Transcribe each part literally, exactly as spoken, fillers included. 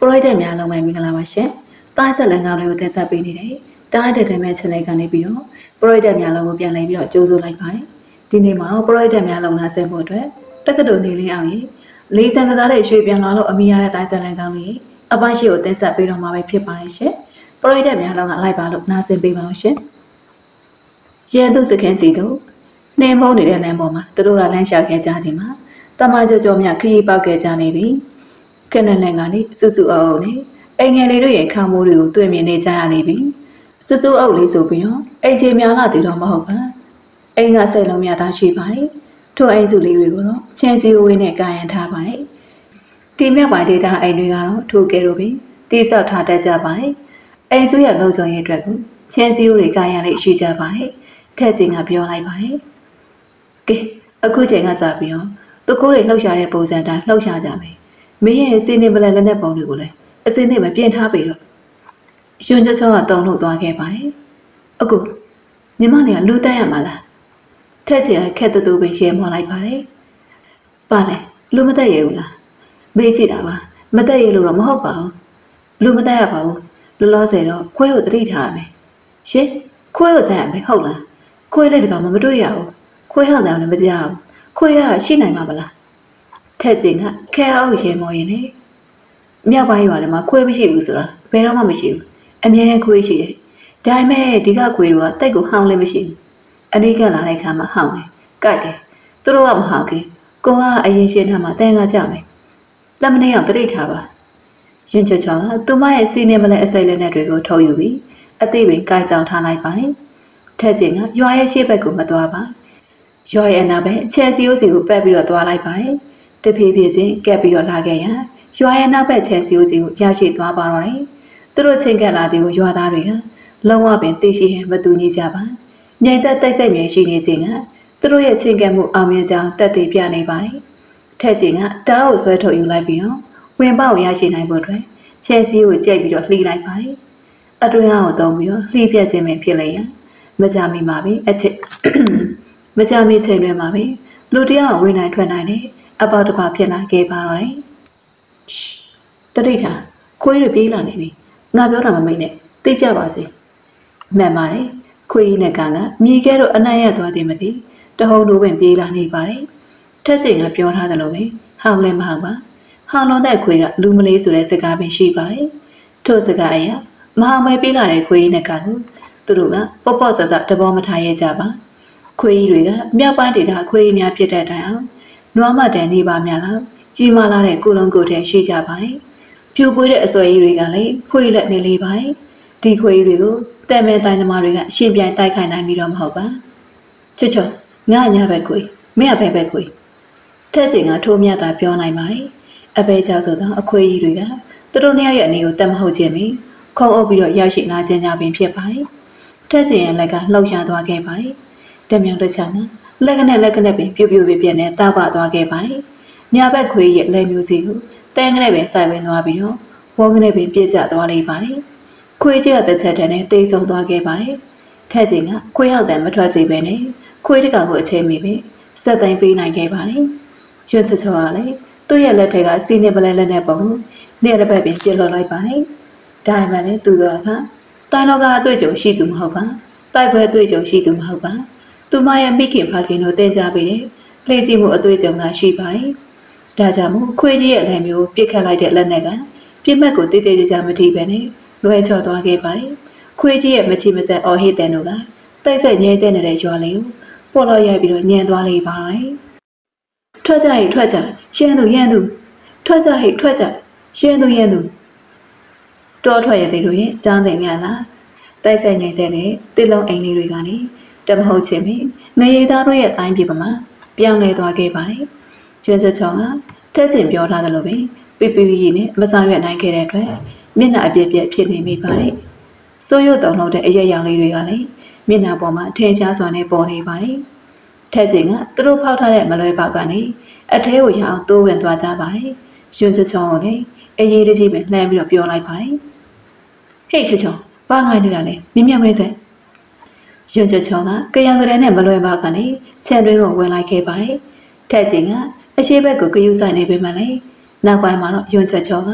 ရိုက်တဲ့များလုံးပဲမင်္ဂလာပါရှင်။တားဆက်လန်ကောင်လေးကိုတင်ဆက်ပေးနေတယ်။တားတဲ့တဲ့မဲ့ channel ကနေပြီးတော့ပရိုက်တဲ့များလုံးကိုပြန်လည်ပြီးတော့ကြိုးစိုးလိုက်ပါတယ်။ဒီနေ့မှာတော့ပရိုက်တဲ့များလုံးနားဆင်ဖို့အတွက်တက္ကသိုလ်နေလင်းအောင်ရေလေးစံကစားတဲ့ရွှေပြန်လာလို့အမိရတဲ့တားဆက်လန်ကောင်လေးအပိုင်းရှိကိုတင်ဆက်ပေးတော့မှာပဲဖြစ်ပါတယ်ရှင်။ပရိုက်တဲ့များလုံးကလိုက်ပါလို့နားဆင်ပေးပါအောင်ရှင်။ရဲသူစခန်းစီတို့နှင်းမုံနေတဲ့လမ်းပေါ်မှာသူတို့ကလမ်းလျှောက်ခဲ့ကြတယ်မှာတမကြောကြောမြခရီးပေါက်ခဲ့ကြနေပြီ။ကနလန်ကနေစုစုအုပ်နဲ့အိမ်ငယ်လေးတို့ရဲ့ခါမိုးတွေကိုတွေ့မြင်နေကြရနေပြီ။စုစုအုပ်လေးဆိုပြီးတော့အိမ်ကြီးများလာသေးတော့မဟုတ်ပါ။အိမ်ကစိတ်လုံးများသားရှိပါတယ်။ထို့အိမ်စုလေးတွေကိုတော့ချင်းစီဝေးနဲ့ကာယံထားပါတယ်။ဒီမြတ်ပိုင်ဒေတာအိမ်တွေကတော့ထိုကဲတို့ပဲတိဆောက်ထားတတ်ကြပါတယ်။အိမ်စုရဲ့လုံခြုံရေးအတွက်ကိုချင်းစီဝေးတွေကာယံလေးရှိကြပါတယ်။ထက်ချင်းကပြောလိုက်ပါတယ်။ကဲအခုချိန်ကစပြီးတော့သူကိုယ်တွေလှုပ်ရှားတဲ့ပုံစံတိုင်းလှုပ်ရှားကြမယ်။မင်းရဲ့စီနေပလက်လက်နဲ့ပုံတွေကိုလည်းအစင်းနဲ့မပြင်ထားပြီတော့ယွန်းချောချောကတုံလို့သွားခဲ့ပါတယ်အခုညီမလေးကလူတက်ရမှာလားထက်ချင်ခက်တူတူပဲရှဲမော်လိုက်ပါတယ်ပါလေလူမတက်ရဘူးလားမေးကြည့်တာပါမတက်ရလို့တော့မဟုတ်ပါဘူးလူမတက်ရပါဘူးလောလောဆယ်တော့ခွဲကိုတတိထားရမယ်ရှင်ခွဲကိုတက်ရမယ်ဟုတ်လားခွဲလိုက်တကောင်မမတွေ့ရဘူးခွဲဟောင်းတယ်လည်းမကြောက်ဘူးခွဲရရှိနိုင်မှာမလားထက်ချင်ကခဲအောင်ရှဲမော်ရင်လေမြောက်ပိုင်းရွာထဲမှာခွေးမရှိဘူးဆိုတာဘယ်တော့မှမရှိဘူးအမြဲတမ်းခွေးရှိတယ်ဒါပေမဲ့ဒီကခွေးတွေကတိတ်ကိုဟောင်းလည်းမရှိဘူးအနိကလာတဲ့ခါမှာဟောင်းတယ်ကြိုက်တယ်သူတို့ကမဟောင်းခင်ကိုကအရင်ရှင်းထားမှတန်ခါကြမယ်လက်မနေအောင်တရိတ်ထားပါရင်ချောချောကသူမရဲ့စီနေမလဲအစိတ်လက်နဲ့တွေကိုထုတ်ယူပြီးအသေးပင်ကြိုက်ဆောင်ထားလိုက်ပါတယ်ထက်ချင်းကရွာရဲ့ရှေ့ဘက်ကိုမသွားပါရွာရဲ့အနာဘက်ချဲစီအိုစီကိုပတ်ပြီးတော့သွားလိုက်ပါတယ်တဖြည်းဖြည်းချင်းကက်ပြီးတော့လာခဲ့ရရွာရဲ့နောက်ဘက်ချဲစီအိုစီကိုရရှိသွားပါတော့တယ်သူတို့ချင်းကက်လာတဲ့ကိုရွာသားတွေကလုံးဝပင်သိရှိရင်မတူညီကြပါညိုင်သက်တိတ်ဆိတ်မြေရှိနေခြင်းကသူတို့ရဲ့ချင်းကက်မှုအောင်မြင်ကြောင်းတက်တည်ပြနေပါတယ်ထက်ချင်းကတားကိုဆွဲထုတ်ယူလိုက်ပြီးတော့ဝင်ပေါက်ရရှိနိုင်ဖို့အတွက်ချဲစီကိုကြိတ်ပြီးတော့လှီးလိုက်ပါတယ်အတွင်းအောင်တုံးပြီးတော့လှီးပြက်ခြင်းပဲဖြစ်လေရမကြမီမှာပဲအချစ်မကြမီချိန်တွေမှာပဲလူတယောက်ဝင်နိုင်ထွက်နိုင်တယ်အပေါက်တစ်ပါဖြစ်လာခဲ့ပါတော့တယ်တရိတ်ထားခွေးတွေပြေးလာနေပြီငါပြောတာမမိတ်နဲ့သိကြပါစေမှန်ပါတယ်ခွေးနဲ့ကန်ကမြေခဲတို့အနံ့ရသွားတယ်မသိတဟုန်တို့ပင်ပြေးလာနေပါတယ်ထက်ချိန်ကပြောထားတယ်လို့ပဲဟောင်းလည်းမဟောင်းပါဟောင်းလုံးတဲ့ခွေးကလူမလေးဆိုတဲ့စကားပင်ရှိပါတယ်ထို့စကားအရာမဟောင်းမဲပြေးလာတဲ့ခွေးနဲ့ကန်ကိုသူတို့ကပေါ့ပေါ့ဆဆတဘောမထားရကြပါခွေးတွေကမြောက်ပိုင်းဒေတာခွေးများဖြစ်တဲ့တိုင်အောင်နွားမတန်နေပါများလားကြီးမားလာတဲ့ကိုလုံးကိုထဲရှိကြပါတယ်ဖြူပွေးတဲ့အစွဲရည်တွေကလည်းဖွေးလက်နေလေပါတယ်ဒီခွေးတွေကိုတဲ့မဲတိုင်းသမားတွေကရှင်းပြိုင်တိုက်ခိုက်နိုင်ပြီးတော့မဟုတ်ပါချွတ်ချွတ်ငါညာဘက်ခွေးမင်းကဘက်ဘက်ခွေးထက်ချင်းကထိုးမြတ်တာပြောနိုင်ပါတယ်အပဲကြောက်ဆိုတော့အခွေးကြီးတွေကသူတို့နှစ်ယောက်ရဲ့အနေကိုတတ်မဟုတ်ခြင်းပဲခုံအုပ်ပြီးတော့ရရှိလာခြင်းကြပင်ဖြစ်ပါတယ်ထက်ချင်းရဲ့လက်ကလှုပ်ရှားသွားခဲ့ပါတယ်တမြောင်တစ်ချောင်းလက်ကနဲ့လက်ကနဲ့ပင်ပြူပြူပြပြနဲ့တောက်ပသွားခဲ့ပါတယ်ညာဘက်ခွေးရဲ့လက်မျိုးစီကိုတန်းကလေးပင်ဆိုင်ပင်သွားပြီးတော့ဝေါကလေးပင်ပြစ်ကျသွားလိမ့်ပါတယ်ခွေးကြီးကတစ်ချက်တည်းနဲ့တိတ်ဆုံသွားခဲ့ပါတယ်ထက်ချင်းကခွေးရောက်တယ်မထွက်စေပဲနဲ့ခွေးတကောင်ကိုအချိန်မီပဲဆက်သိမ်းပေးနိုင်ခဲ့ပါတယ်ရွှတ်ချောချောကလည်းသူ့ရဲ့လက်ထက်ကစီနေပလဲလက်နဲ့ပုံနေရတဲ့ဘက်ပင်ပြစ်လွတ်လိုက်ပါတယ်ဒါမှလည်းသူကတိုင်းတော့ကအတွေ့အကြုံရှိသူမဟုတ်ပါတိုက်ပွဲအတွေ့အကြုံရှိသူမဟုတ်ပါသူမရဲ့မိခင်ဖခင်တို့တင်ကြပေးတယ်လေ့ကျင့်မှုအတွေ့အကြုံကရှိပါတယ်ဒါကြောင့်မို့ခွေးကြီးရဲ့လက်မျိုးပြစ်ခတ်လိုက်တဲ့လက်နဲ့ကပြစ်မှတ်ကိုတိတိကျကျမထိပဲနဲ့လွှဲချော်သွားခဲ့ပါတယ်ခွေးကြီးရဲ့မချီမဆက်အော်ဟစ်တဲ့တို့ကတိတ်ဆိတ်ငြိမ်သက်နေတဲ့ရွာလေးကိုပေါ်တော့ရိုက်ပြီးတော့ညံသွားလိမ့်ပါတယ်ထွက်ကြဟိထွက်ကြရှင်းသူရန်သူထွက်ကြဟိထွက်ကြရှင်းသူရန်သူတော်ထွက်ရတဲ့တို့ရဲ့ចောင်းတဲ့ငါလားတိတ်ဆိတ်ငြိမ်သက်တဲ့တစ်လုံးအိမ်လေးတွေကနေတမဟုတ်ချင်းပဲငရေသားတို့ရဲ့အတိုင်းပြပမှာပြောင်းလဲသွားခဲ့ပါတယ်ကျွန်းချက်ချောင်းကတက်ကျင်ပြောထားသလိုပဲပြပြရီနဲ့မဆောင်ရွက်နိုင်ခဲ့တဲ့အတွက်မျက်နှာအပြက်ပြက်ဖြစ်နေမိပါတယ်စိုးရုပ်တုံလို့တဲ့အရက်ရောင်လေးတွေကလည်းမျက်နှာပေါ်မှာထင်ရှားစွာနဲ့ပေါ်နေပါတယ်ထက်ကျင်ကသူတို့ဖောက်ထားတဲ့မလွဲပေါက်ကနေအထဲကိုရအောင်တိုးဝင်သွားကြပါတယ်ကျွန်းချက်ချောင်းကိုလည်းအရေးတကြီးပဲလှမ်းပြီးတော့ပြောလိုက်ပါတယ်ဟေ့ချက်ချောင်းဘာငိုင်းနေတာလဲမြင်မြမဲစက်ရွှွန်ချချောင်းကကရံကရဲနဲ့မလွယ်ပါကနေခြံတွင်းကိုဝင်လိုက်ခဲ့ပါတယ်ထက်ချင်းကအရှိဘက်ကိုကယူဆိုင်နေပေမဲ့လည်းနောက်ပိုင်းမှာတော့ရွှွန်ချချောင်းက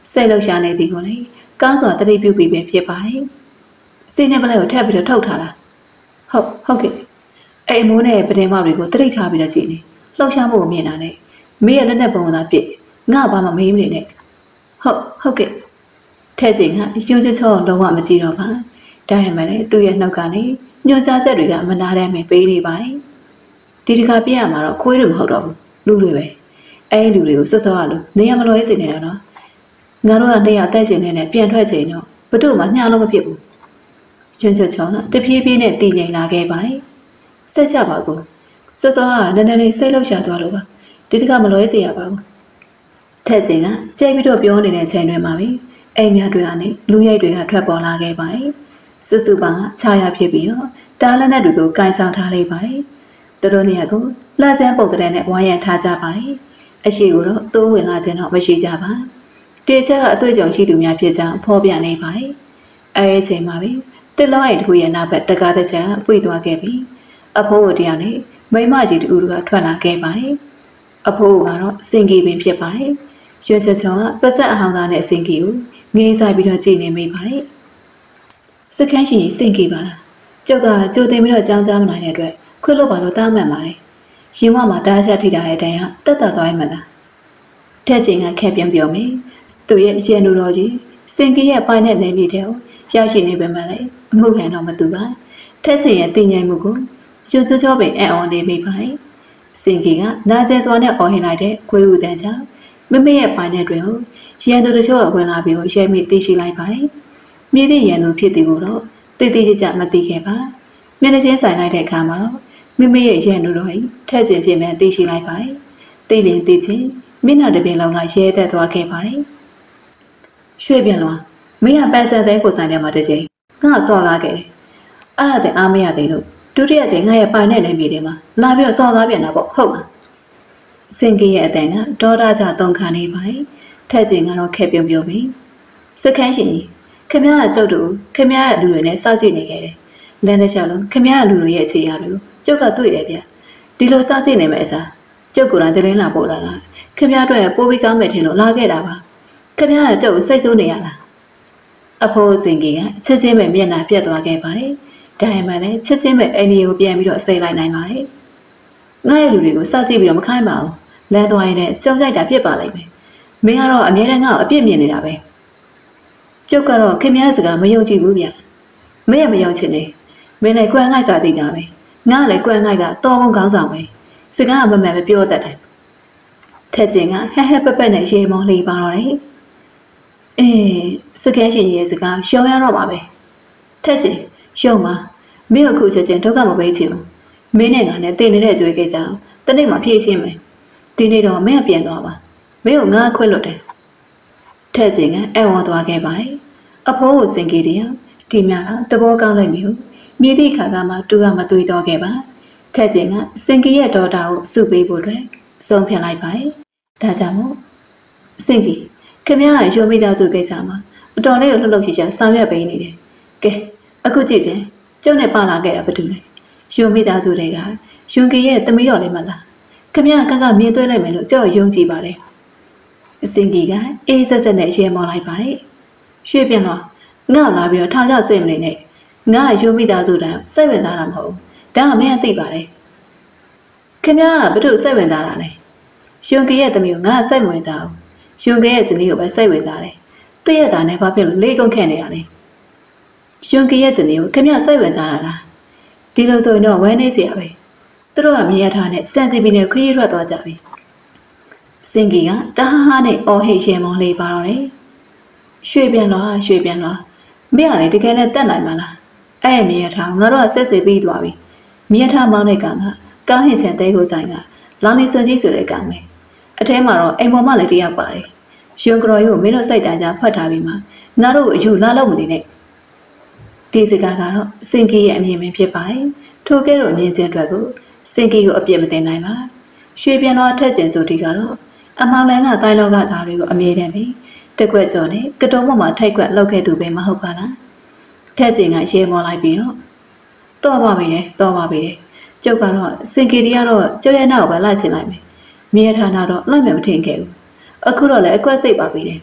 စိတ်လှုပ်ရှားနေသည်ကိုလေကောင်းစွာတတိပြုပြီးပဲဖြစ်ပါတယ်စိတ်နဲ့ပလက်ကိုထပ်ပြီးတော့ထုတ်ထားလားဟုတ်ဟုတ်ကဲ့အိမ်မိုးနဲ့ပဒင်းမောက်တွေကိုတတိထားပြီးတော့ကြည့်နေလှုပ်ရှားမှုကိုမြင်တာနဲ့မေးရလက်နဲ့ပုံသာပြစ်ငါဘာမှမေးမနေနဲ့ဟုတ်ဟုတ်ကဲ့ထဲချင်းကရွှေချေချောလုံးဝမကြည့်တော့ပါဒါပေမဲ့လည်းသူ့ရဲ့နှုတ်ကနေညှို့ကြားချက်တွေကမနာတဲ့မယ်ပေးနေပါတယ်ဒီတစ်ခါပြရမှာတော့ခွေးတွေမဟုတ်တော့ဘူးလူတွေပဲအဲလူတွေကိုစစောရလို့နေရမလွဲစေနေတာနော်ငါတို့ကနေရတက်ချင်နေပြန်ထွက်ချိန်တော့ဘတို့မှညှာလို့မဖြစ်ဘူးကျွန်းချောချောကတဖြည်းဖြည်းနဲ့တည်ငြိမ်လာခဲ့ပါတယ်ဆက်ကြပါကူစစောကနည်းနည်းလေးစိတ်လှုပ်ရှားသွားလို့ပါဒီတစ်ခါမလွဲစေရပါဘူးထက်ချင်းကကြိတ်ပြီးတော့ပြောနေတဲ့ချိန်တွေမှာပဲအိမ်များတွေကနေလူရိုက်တွေကထွက်ပေါ်လာခဲ့ပါတယ်စွစုပန်ကခြားရဖြစ်ပြီးတော့တားလက်နက်တွေကိုကင်ဆောင်ထားလိုက်ပါတယ်သူတို့နေရာကိုလှချမ်းပုတ်တဲ့နဲ့ဝိုင်းရံထားကြပါတယ်အရှိကိုတော့တိုးဝင်လာခြင်းတော့မရှိကြပါတေချက်ကအတွေ့အကြုံရှိသူများဖြစ်ကြောင်းဖော်ပြနေပါတယ်အဲဒီအချိန်မှာပဲတစ်လုံးအိမ်တစ်ခုရဲ့နားဘက်တကားတစ်ချက်ကပွေသွားခဲ့ပြီးအဖိုးတို့တရားနဲ့မိမကြီးတူကထွက်လာခဲ့ပါတယ်အဖိုးကတော့စင်ကြီးပင်ဖြစ်ပါတယ်ရွှေချေချောကပတ်ဆက်အဟောင်းသားနဲ့စင်ကြီးကိုငေးဆိုင်ပြီးတော့ကြည်နေမိပါတယ်စခန်းရှင်ကြီးစင်ကြီးပါလားကျုပ်ကကြိုတင်ပြီးတော့ကြောင်းကြားမနိုင်တဲ့အတွက်ခွေးလို့ပါလို့တားမှန်ပါတယ်ရင်ဝမှာတားချထိတာရဲ့တန်ကတက်တက်သွားရမလားထက်ချင်းကခက်ပြန်ပြောမိသူရဲ့အရင်လူတော်ကြီးစင်ကြီးရဲ့ပိုင်းနဲ့နေမိတဲ့ကိုရောက်ရှိနေပေမဲ့လည်းအမှုခံတော့မတူပါထက်ချင်းရဲ့တင်ញိုင်မှုကိုရွှေချောချောပင်အံ့ဩနေမိပါတယ်စင်ကြီးကနာကျဲစွာနဲ့အော်ဟင်လိုက်တဲ့ခွေးဦးတန်ကြောင့်မမေရဲ့ပိုင်းနဲ့တွင်ကိုရန်သူတို့ချို့ဝင်လာပြီးကိုရဲမိသိရှိလိုက်ပါတယ်မြေသည့်ရန်သူဖြစ်သည်ကိုတော့တည်တည်ကြကြမသိခဲ့ပါမျက်နှာချင်းဆိုင်လိုက်တဲ့အခါမှာတော့မမေရဲ့ရန်သူတို့ဟိထက်ချင်းဖြစ်မှသိရှိလိုက်ပါတယ်သိလင်သိချင်းမျက်နှာတစ်ပြင်လုံးကရဲသက်သွားခဲ့ပါတယ်ရွှေပြန်လွန်မင်းကပန်းစံတဲ့ကိုဆိုင်ထဲမှာတစ်ချိန်ငါစော်ကားခဲ့တယ်အဲ့ဒါတည်းအားမရသေးလို့ဒုတိယချိန်ငါရဲ့ပိုင်နဲ့နေမြေထဲမှာလာပြီးတော့စော်ကားပြန်တာပေါ့ဟုတ်လားစင်ကြီးရဲ့အတန်ကဒေါသချတုံခံနေပါတယ်ထက်ချင်းကတော့ခက်ပြုံပြုံပြီးစခန်းရှင်ကြီးခင်ဗျားကကျုပ်တို့ခင်ဗျားရဲ့လူတွေနဲ့စောင့်ကြည့်နေခဲ့တယ်လမ်းတစ်လျှောက်လုံးခင်ဗျားရဲ့လူတွေရဲ့အခြေအရတွေကိုကျုပ်ကတွေ့တယ်ဗျဒီလိုစောင့်ကြည့်နေမယ်အစားကျုပ်ကိုယ်တိုင်သတင်းလာပို့တာကခင်ဗျားတို့ရဲ့ပိုးပြီးကောင်းမယ်ထင်လို့လာခဲ့တာပါခင်ဗျားကကျုပ်ကိုစိတ်ဆိုးနေရလားအဖိုးစင်ကြီးကချစ်ချင်းပဲမျက်နှာပြတ်သွားခဲ့ပါတယ်ဒါမှမဟုတ်လည်းချစ်ချင်းပဲအိမ်ကြီးကိုပြန်ပြီးတော့စိတ်လိုက်နိုင်ပါတယ်ငါ့ရဲ့လူတွေကိုစောင့်ကြည့်ပြီးတော့မခိုင်းပါဘူးလမ်းသွားရင်လည်းကြုံကြိုက်တာဖြစ်ပါလိမ့်မယ်မင်းကတော့အမြဲတမ်းငါ့ကိုအပြစ်မြင်နေတာပဲကျုပ်ကတော့ခင်ဗျားစကားမယုံကြည်ဘူးဗျမင်းရမယုံချင်နေမင်းလည်းကွမ်းငိုက်စားသိတာပဲငါလည်းကွမ်းငိုက်ကတော်ဘုံကောင်းဆောင်ပဲစကားမမှန်ပဲပြောတတ်တယ်ထက်ချင်းကဟဲဟဲပက်ပက်နဲ့ရေမောလေးပါတော့တယ်အေးစကဲရှင်ရဲ့စကားရှုံရတော့ပါပဲထက်ချင်းရှုံပါမင်းအခုချက်ချင်းဒုက္ခမပေးချင်ဘူးမင်းနဲ့ငါနဲ့တင်နေတဲ့ကြွေးကိစ္စတနေ့မှဖြည့်ချင်းမယ်ဒီနေ့တော့မင်းကပြန်သွားပါမင်းကိုငါခွင့်လွတ်တယ်ထက်ချင်းကအဲ့ဝေါ်သွားခဲ့ပါတယ်အဖိုးကိုစင်ကြီးတယ်ဒီများကသဘောကောင်းလိုက်ပြီမြည်သည့်ခါကမှတူကမသွေးတော့ခဲ့ပါထက်ချင်းကစင်ကြီးရဲ့ဒေါ်တာကိုစုပေးဖို့အတွက်ဆုံးဖြတ်လိုက်ပါတယ်ဒါကြောင့်မို့စင်ကြီးခင်ဗျားကရုံမိသားစုကိစ္စမှာအတော်လေးကိုလှုပ်လှုပ်ရှားရှားဆောင်ရွက်ပေးနေတယ်ကဲအခုကြည့်ချင်းကျုပ်နဲ့ပါလာခဲ့တာဘာတူလဲရုံမိသားစုတွေကရွှန်ကြီးရဲ့တမီးတော်လေးမလားခင်ဗျားကကမြင်သွဲလိုက်မယ်လို့ကြောက်ယုံကြည်ပါတယ်စင်ကြီးကအေးဆက်ဆက်နဲ့ရဲမော်လိုက်ပါတယ်ရွှေပြန်တော့ငါ့လာပြီးတော့ထားကြစိတ်မနေနဲ့ငါရုံမိသားစုတန်းစိတ်ဝင်စားတာမဟုတ်ဒါကမင်းအသိပါတယ်ခင်ဗျားကဘာလို့စိတ်ဝင်စားတာလဲရွှန်ကြီးရဲ့တမီးကိုငါစိတ်ဝင်စားဘူးရွှန်ကြီးရဲ့ဇနီးကိုပဲစိတ်ဝင်စားတယ်တည့်ရတာနဲ့ဘာဖြစ်လို့လေးကုန်းခဲ့နေတာလဲရွှန်ကြီးရဲ့ဇနီးကိုခင်ဗျားစိတ်ဝင်စားတာလားဒီလိုဆိုရင်တော့ဝဲနေเสียပဲသူတို့ကမြင်ရထားနဲ့စံစီပီနဲ့ခရီးထွက်သွားကြပြီစင်ကြီးကတဟဟနဲ့အော်ဟိတ်ရှဲမောင်းလေးပါတော့တယ်ရွှေပြန်တော့ရွှေပြန်တော့မင်းကလေတကယ်လဲတက်နိုင်မလားအဲ့မြင်ရထားငါတို့ကဆက်စစ်ပြီးသွားပြီမြင်ရထားမောင်းတဲ့ကောင်ကကားဟင်ချန်တဲကိုဆိုင်ကလောင်နေစွန်ကြီးဆိုတဲ့ကောင်ပဲအထဲမှာတော့အိမ်ပေါ်မှာလည်းတယောက်ပါတယ်ရွှန်ကတော်ကြီးကိုမင်းတို့စိတ်တန်းကြဖတ်ထားပြီးမှငါတို့ကိုအယူလာလို့မနေနဲ့ဒီစကားကတော့စင်ကြီးရဲ့အမြင်ပဲဖြစ်ပါတယ်ထိုကဲ့တော့မြင်ခြင်းအတွက်ကိုစင်ကြီးကိုအပြစ်မတင်နိုင်ပါရွှေပြန်တော့ထက်ကျင်ဆိုဒီကတော့အမောင်လန်ကတိုင်းလောကသားတွေကိုအမြဲတမ်းပြီးတက်ွက်ကြော်နဲ့ကတုံးပေါ်မှာထိုက်ကွက်လောက်ခဲ့သူပဲမဟုတ်ပါလားထက်ကျင်ကရဲမောလိုက်ပြီးတော့တော့ပါပြီလေတော့ပါပြီလေကျုပ်ကတော့စင်ကြီးတွေကတော့ကျုပ်ရဲ့နောက်ကိုပဲလိုက်ချင်လိုက်မယ်မြေထာနာတော့လိုက်မယ်မထင်ခဲ့ဘူးအခုတော့လည်းအကွက်စိတ်ပါပြီလေ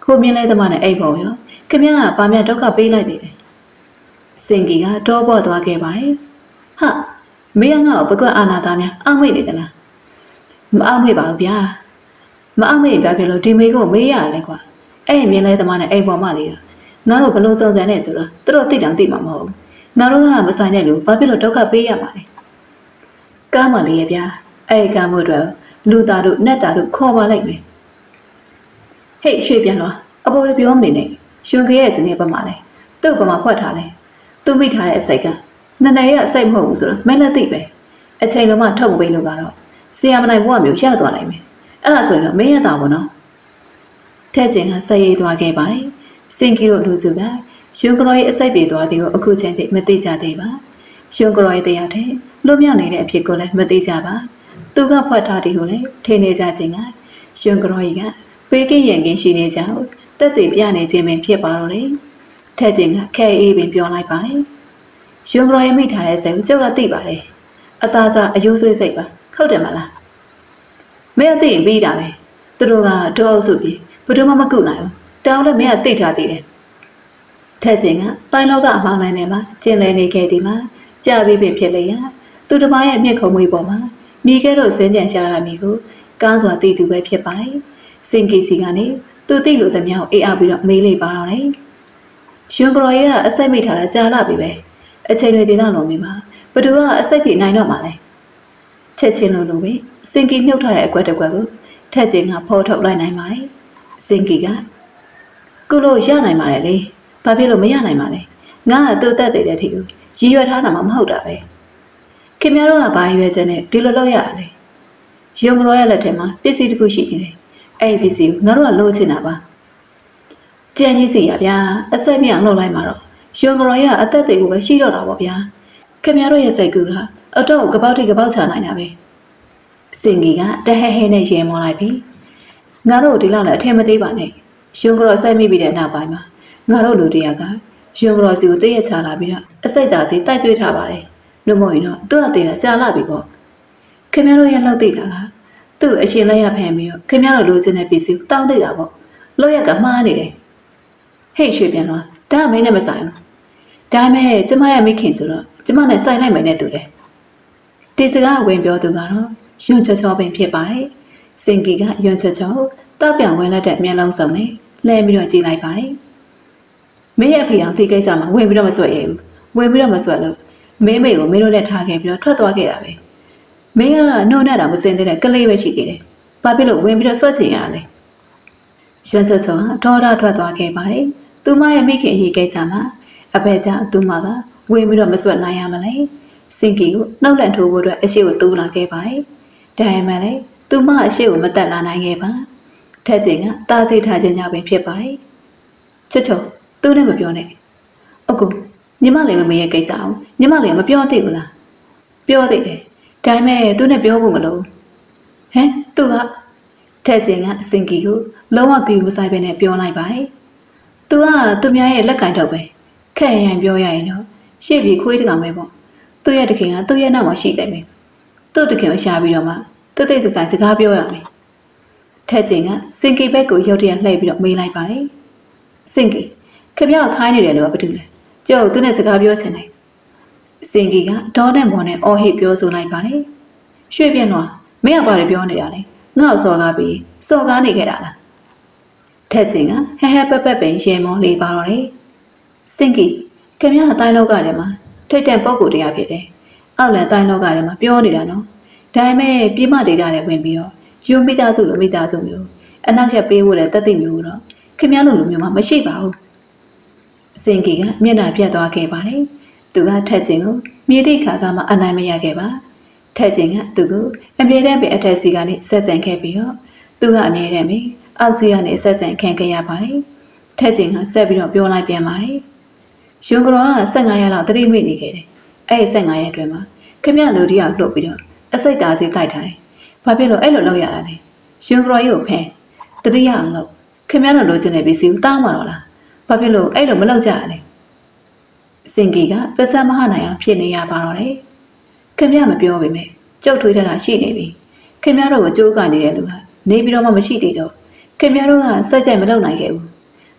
ခိုးမြင်လဲသမားနဲ့အိပ်ဖို့ရောခင်ဗျားကပါမြတ်ဒုက္ခပေးလိုက်သေးတယ်စင်ကြီးကတော့ပေါ်သွားခဲ့ပါတယ်ဟာမင်းကငါ့ကိုပကွက်အာနာသားများအောက်မိတ်နေသလားမအောက်မိတ်ပါဘူးဗျာမအောက်မိတ်ပြပြလို့ဒီမေကိုမေးရတယ်ကွာအဲ့မြင်လဲသမားနဲ့အိပ်ပေါ်မှလေးငါတို့ဘလို့စုံစမ်းနေဆိုတော့သူတို့သိတောင်သိမှာမဟုတ်ဘူးငါတို့ကမဆိုင်တဲ့လူဘာဖြစ်လို့ဒုက္ခပေးရမှာလဲကားမလေးရဲ့ဗျာအဲ့ကားမို့တော့လူသားတို့နတ်သားတို့ခေါ်ပါလိုက်မယ်ဟေ့ရွှေပြန်တော့အပေါ်ပြောမနေနဲ့ရှင်ကရဲ့စနေပမာလဲသူ့ကမှဖွက်ထားလဲသူမိထားတဲ့အစိတ်ကနည်းနည်းရအစိတ်မဟုတ်ဘူးဆိုတော့မင်းလည်းသိပဲအချိန်လုံးမှထုတ်ပေးလို့ကတော့ဆရာမနိုင်ဘဝမျိုးရသွားနိုင်မယ်အဲ့ဒါဆိုရင်တော့မင်းရတာပေါ့နော်ထဲကျင်ကဆက်ရည်သွားခဲ့ပါတယ်စင်ကီတို့လူစုကရှင်ကရောရဲ့အစိတ်ပြေသွားသည်ကိုအခုချိန်ထိမသိကြသေးပါရှင်ကရောရဲ့တရားထဲလွတ်မြောက်နေတဲ့အဖြစ်ကိုလည်းမသိကြပါသူကဖွက်ထားသည်ကိုလည်းထင်နေကြခြင်းကရှင်ကရောကြီးကပေးကင်းရင်ကင်းရှိနေကြအောင်တက်တည်ပြနေခြင်းပင်ဖြစ်ပါတော့တယ်ထဲကျင်ကခဲအေးပင်ပြောလိုက်ပါတယ်ရှင်ကရောရဲ့မိထားတဲ့စိတ်ကိုကျုပ်ကသိပါတယ်အသားစားအယိုးဆွေးစိတ်ပါဟုတ်တယ်မလားမင်းအသိပြီးတာပဲသူတို့ကတော့အုပ်စုပြီးဘယ်သူမှမကုနိုင်ဘူးတောင်းလည်းမင်းကသိထားသေးတယ်ထက်ချင်းကတိုင်းလောကအမောင်းနိုင်နေမှာကျင်လည်နေခဲ့ဒီမှာကြာပြီးပင်ဖြစ်လေရသူတစ်ပါးရဲ့မျက်ခုံးမွေးပေါ်မှာမိခဲ့တော့စင်းကြံရှာရမိကိုကားစွာတည်သူပဲဖြစ်ပါတယ်စင်ကီစီကနေသူသိလို့တမျှောက်အေးအားပြီးတော့မေးလိုက်ပါတော့တယ်ရှင်ကရော်ရဲ့အစိတ်မိထားတာကြာလာပြီပဲအချိန်တွေတည်တော့လို့မိမှာဘသူကအစိတ်ပြေနိုင်တော့မှာလဲချက်ချင်းလို့လို့ပဲစင်ကီမြုပ်ထားတဲ့အကွက်တစ်ကွက်ကိုထက်ချင်းကဖော်ထုတ်လိုက်နိုင်ပါတယ်စင်ကီကကုလို့ရနိုင်ပါတယ်လေဘာဖြစ်လို့မရနိုင်ပါလဲငါကသူ့တက်တဲ့အထိကိုရည်ရွယ်ထားတာမှမဟုတ်တာပဲခင်ဗျားတို့ကဘာရွယ်ချက်နဲ့ဒီလိုလုပ်ရတာလဲရုံကရောရဲ့လက်ထဲမှာပစ္စည်းတစ်ခုရှိနေတယ်အဲ့ဒီပစ္စည်းကိုငါတို့ကလိုချင်တာပါကြံကြီးစီရဗျာအဆက်မြောင်လုပ်လိုက်မှာတော့ရုံကရောရဲ့အသက်တွေကိုပဲရှိတော့တာပေါ့ဗျာခင်ဗျားတို့ရဲ့စိတ်ကူကအတော့ကပောက်တိကပောက်ချနိုင်တာပဲစင်ကြီးကတဟဲဟဲနဲ့ရေမောလိုက်ပြီငါတို့ဒီလောက်လည်းအထင်မသေးပါနဲ့ရုံကရောဆက်မိပြီးတဲ့နောက်ပိုင်းမှာငါတို့လူတယောက်ကရုံကရောစီကိုတည့်ရချလာပြီးတော့အစိတ်သားစီတိုက်ကျွေးထားပါတယ်လို့မဟုတ်ရင်တော့သူ့အသေးကကြာလာပြီပေါ့ခင်ဗျားတို့ရဲ့လောက်သိတာကသူ့အရှင်လက်ရဖန်ပြီးတော့ခင်ဗျားတို့လိုချင်တဲ့ပစ္စည်းတောင်းသိတာပေါ့လောက်ရကမှားနေတယ်ဟဲ့ရွှေပြန်တော့ဒါမင်းနဲ့မဆိုင်ဘူးဒါမဲ့ကျမရဲ့မိခင်ဆိုတော့ကျမနဲ့ဆိုင်လိုက်မယ်နဲ့တူတယ်ဒီစကားဝင်ပြောသူကတော့ယွန်းချောချောပင်ဖြစ်ပါတယ်စင်ကီကယွန်းချောချောတောက်ပြောင်ဝင်လက်တဲ့မျက်လုံးစုံနဲ့လဲပြီးတော့ကြည့်လိုက်ပါတယ်မင်းရဲ့အဖေတော်ဒီကိစ္စမှာဝင်ပြီးတော့မဆွဲရဘူးဝင်ပြီးတော့မဆွဲလို့မင်းမေကိုမင်းတို့နဲ့ထားခဲ့ပြီးတော့ထွက်သွားခဲ့တာပဲမင်းကနှုတ်နဲ့တော့မစင်သေးတဲ့ကလေးပဲရှိသေးတယ်ဘာဖြစ်လို့ဝင်ပြီးတော့ဆွဲချင်ရလဲရွှန်းချောချောဒေါ်ရထွက်သွားခဲ့ပါတယ်သူမရဲ့မိခင်အရေးကိစ္စမှာအဖေကြောင့်သူမကဝင်ပြီးတော့မဆွဲနိုင်ရမလဲစင်ကီကိုနှုတ်လက်ထိုးဖို့အတွက်အရှိကိုတူးလာခဲ့ပါတယ်ဒါမှမဟုတ်သူမအရှိကိုမတက်လာနိုင်ခဲ့ပါထက်ချင်းကတားစီထားခြင်းကြောင့်ပင်ဖြစ်ပါတယ်ချွတ်ချွတ်သူနဲ့မပြောနဲ့အကူညီမလေးမမေးရဲ့ကိစ္စအောင်ညီမလေးမပြောသေးဘူးလားပြောသေးတယ်ဒါပေမဲ့သူနဲ့ပြောဖို့မလိုဟမ်သူကထက်ချင်းကအစင်ကီကိုလုံးဝကြည့်မဆိုင်ပဲနဲ့ပြောလိုက်ပါတယ်သူကသူများရဲ့လက်ကင်တော့ပဲခက်ရန်ပြောရရင်တော့ရှေ့ပြီးခွေးတကောင်ပဲပေါ့သူ့ရဲ့တခင်ကသူ့ရဲ့နောက်မှာရှိတယ်ပဲသူ့တခင်ကိုရှာပြီးတော့မှသူ့သိစဆိုင်စကားပြောရမယ်ထက်ချင်းကစင်ကီဘက်ကိုရုတ်တရက်လှည့်ပြီးတော့မေးလိုက်ပါတယ်စင်ကီခင်ဗျားခိုင်းနေတယ်လို့ဘာတူလဲကျုပ်သူနဲ့စကားပြောချင်တယ်စင်ကီကဒေါနဲ့မော်နဲ့အော်ဟစ်ပြောဆိုလိုက်ပါတယ်ရွှေပြင်းတော့မင်းကဘာတွေပြောနေရလဲငါ့ကိုစော်ကားပြီးစော်ကားနေခဲ့တာလားထက်ချင်းကဟဲဟဲပက်ပက်ပင်ရေမောလေးပါတော့တယ်စင်ကီခင်ဗျားအတိုင်းလောကထဲမှာထိတ်တန့်ပုံကိုတရားဖြစ်တယ်အောက်လန်အတိုင်းလောကထဲမှာပြောနေတာနော်ဒါပေမဲ့ပြမဒေတာနဲ့ဝင်ပြီးတော့ယူမိသားစုလိုမိသားစုမျိုးအနောက်ချက်ပေးဖို့လည်းတသက်မျိုးတော့ခင်ဗျားလိုလိုမျိုးမှမရှိပါဘူးစင်ကီကမျက်နှာပြတ်သွားခဲ့ပါတယ်သူကထက်ချင်းကိုမြေတိခါကမှအနိုင်မရခဲ့ပါထက်ချင်းကသူကိုအမြဲတမ်းပဲအထက်စီကနေဆက်ဆံခဲ့ပြီးတော့သူကအမြဲတမ်းပဲအောက်စီကနေဆက်ဆံခံခဲ့ရပါတယ်ထက်ချင်းကဆက်ပြီးတော့ပြောလိုက်ပြန်ပါတယ်ရွှန်ကရောက၁၅ရက်လောက်တတိမိနေခဲ့တယ်အဲ့ဒီ၁၅ရက်အတွင်းမှာခင်ဗျားလူတယောက်လှုပ်ပြီးတော့အစိတ်သားစီတိုက်ထားတယ်ဘာဖြစ်လို့အဲ့လိုလုပ်ရတာလဲရွှန်ကရောကြီးကိုဖမ်းတတိယအောင်လို့ခင်ဗျားတို့လိုချင်တဲ့ပစ္စည်းကိုတောင်းမှာတော့လားဘာဖြစ်လို့အဲ့လိုမလုပ်ကြရလဲစင်ကီကပစံမဟာနိုင်အောင်ဖြစ်နေရပါတော့တယ်ခင်ဗျားမပြောပေမဲ့ကြုတ်ထွေးထတာရှိနေပြီခင်ဗျားတို့ကိုကြိုးကနေတယ်လူကနေပြီးတော့မှမရှိသေးတော့ခင်ဗျားတို့ကစက်ကြိုက်မလုပ်နိုင်ခဲ့ဘူး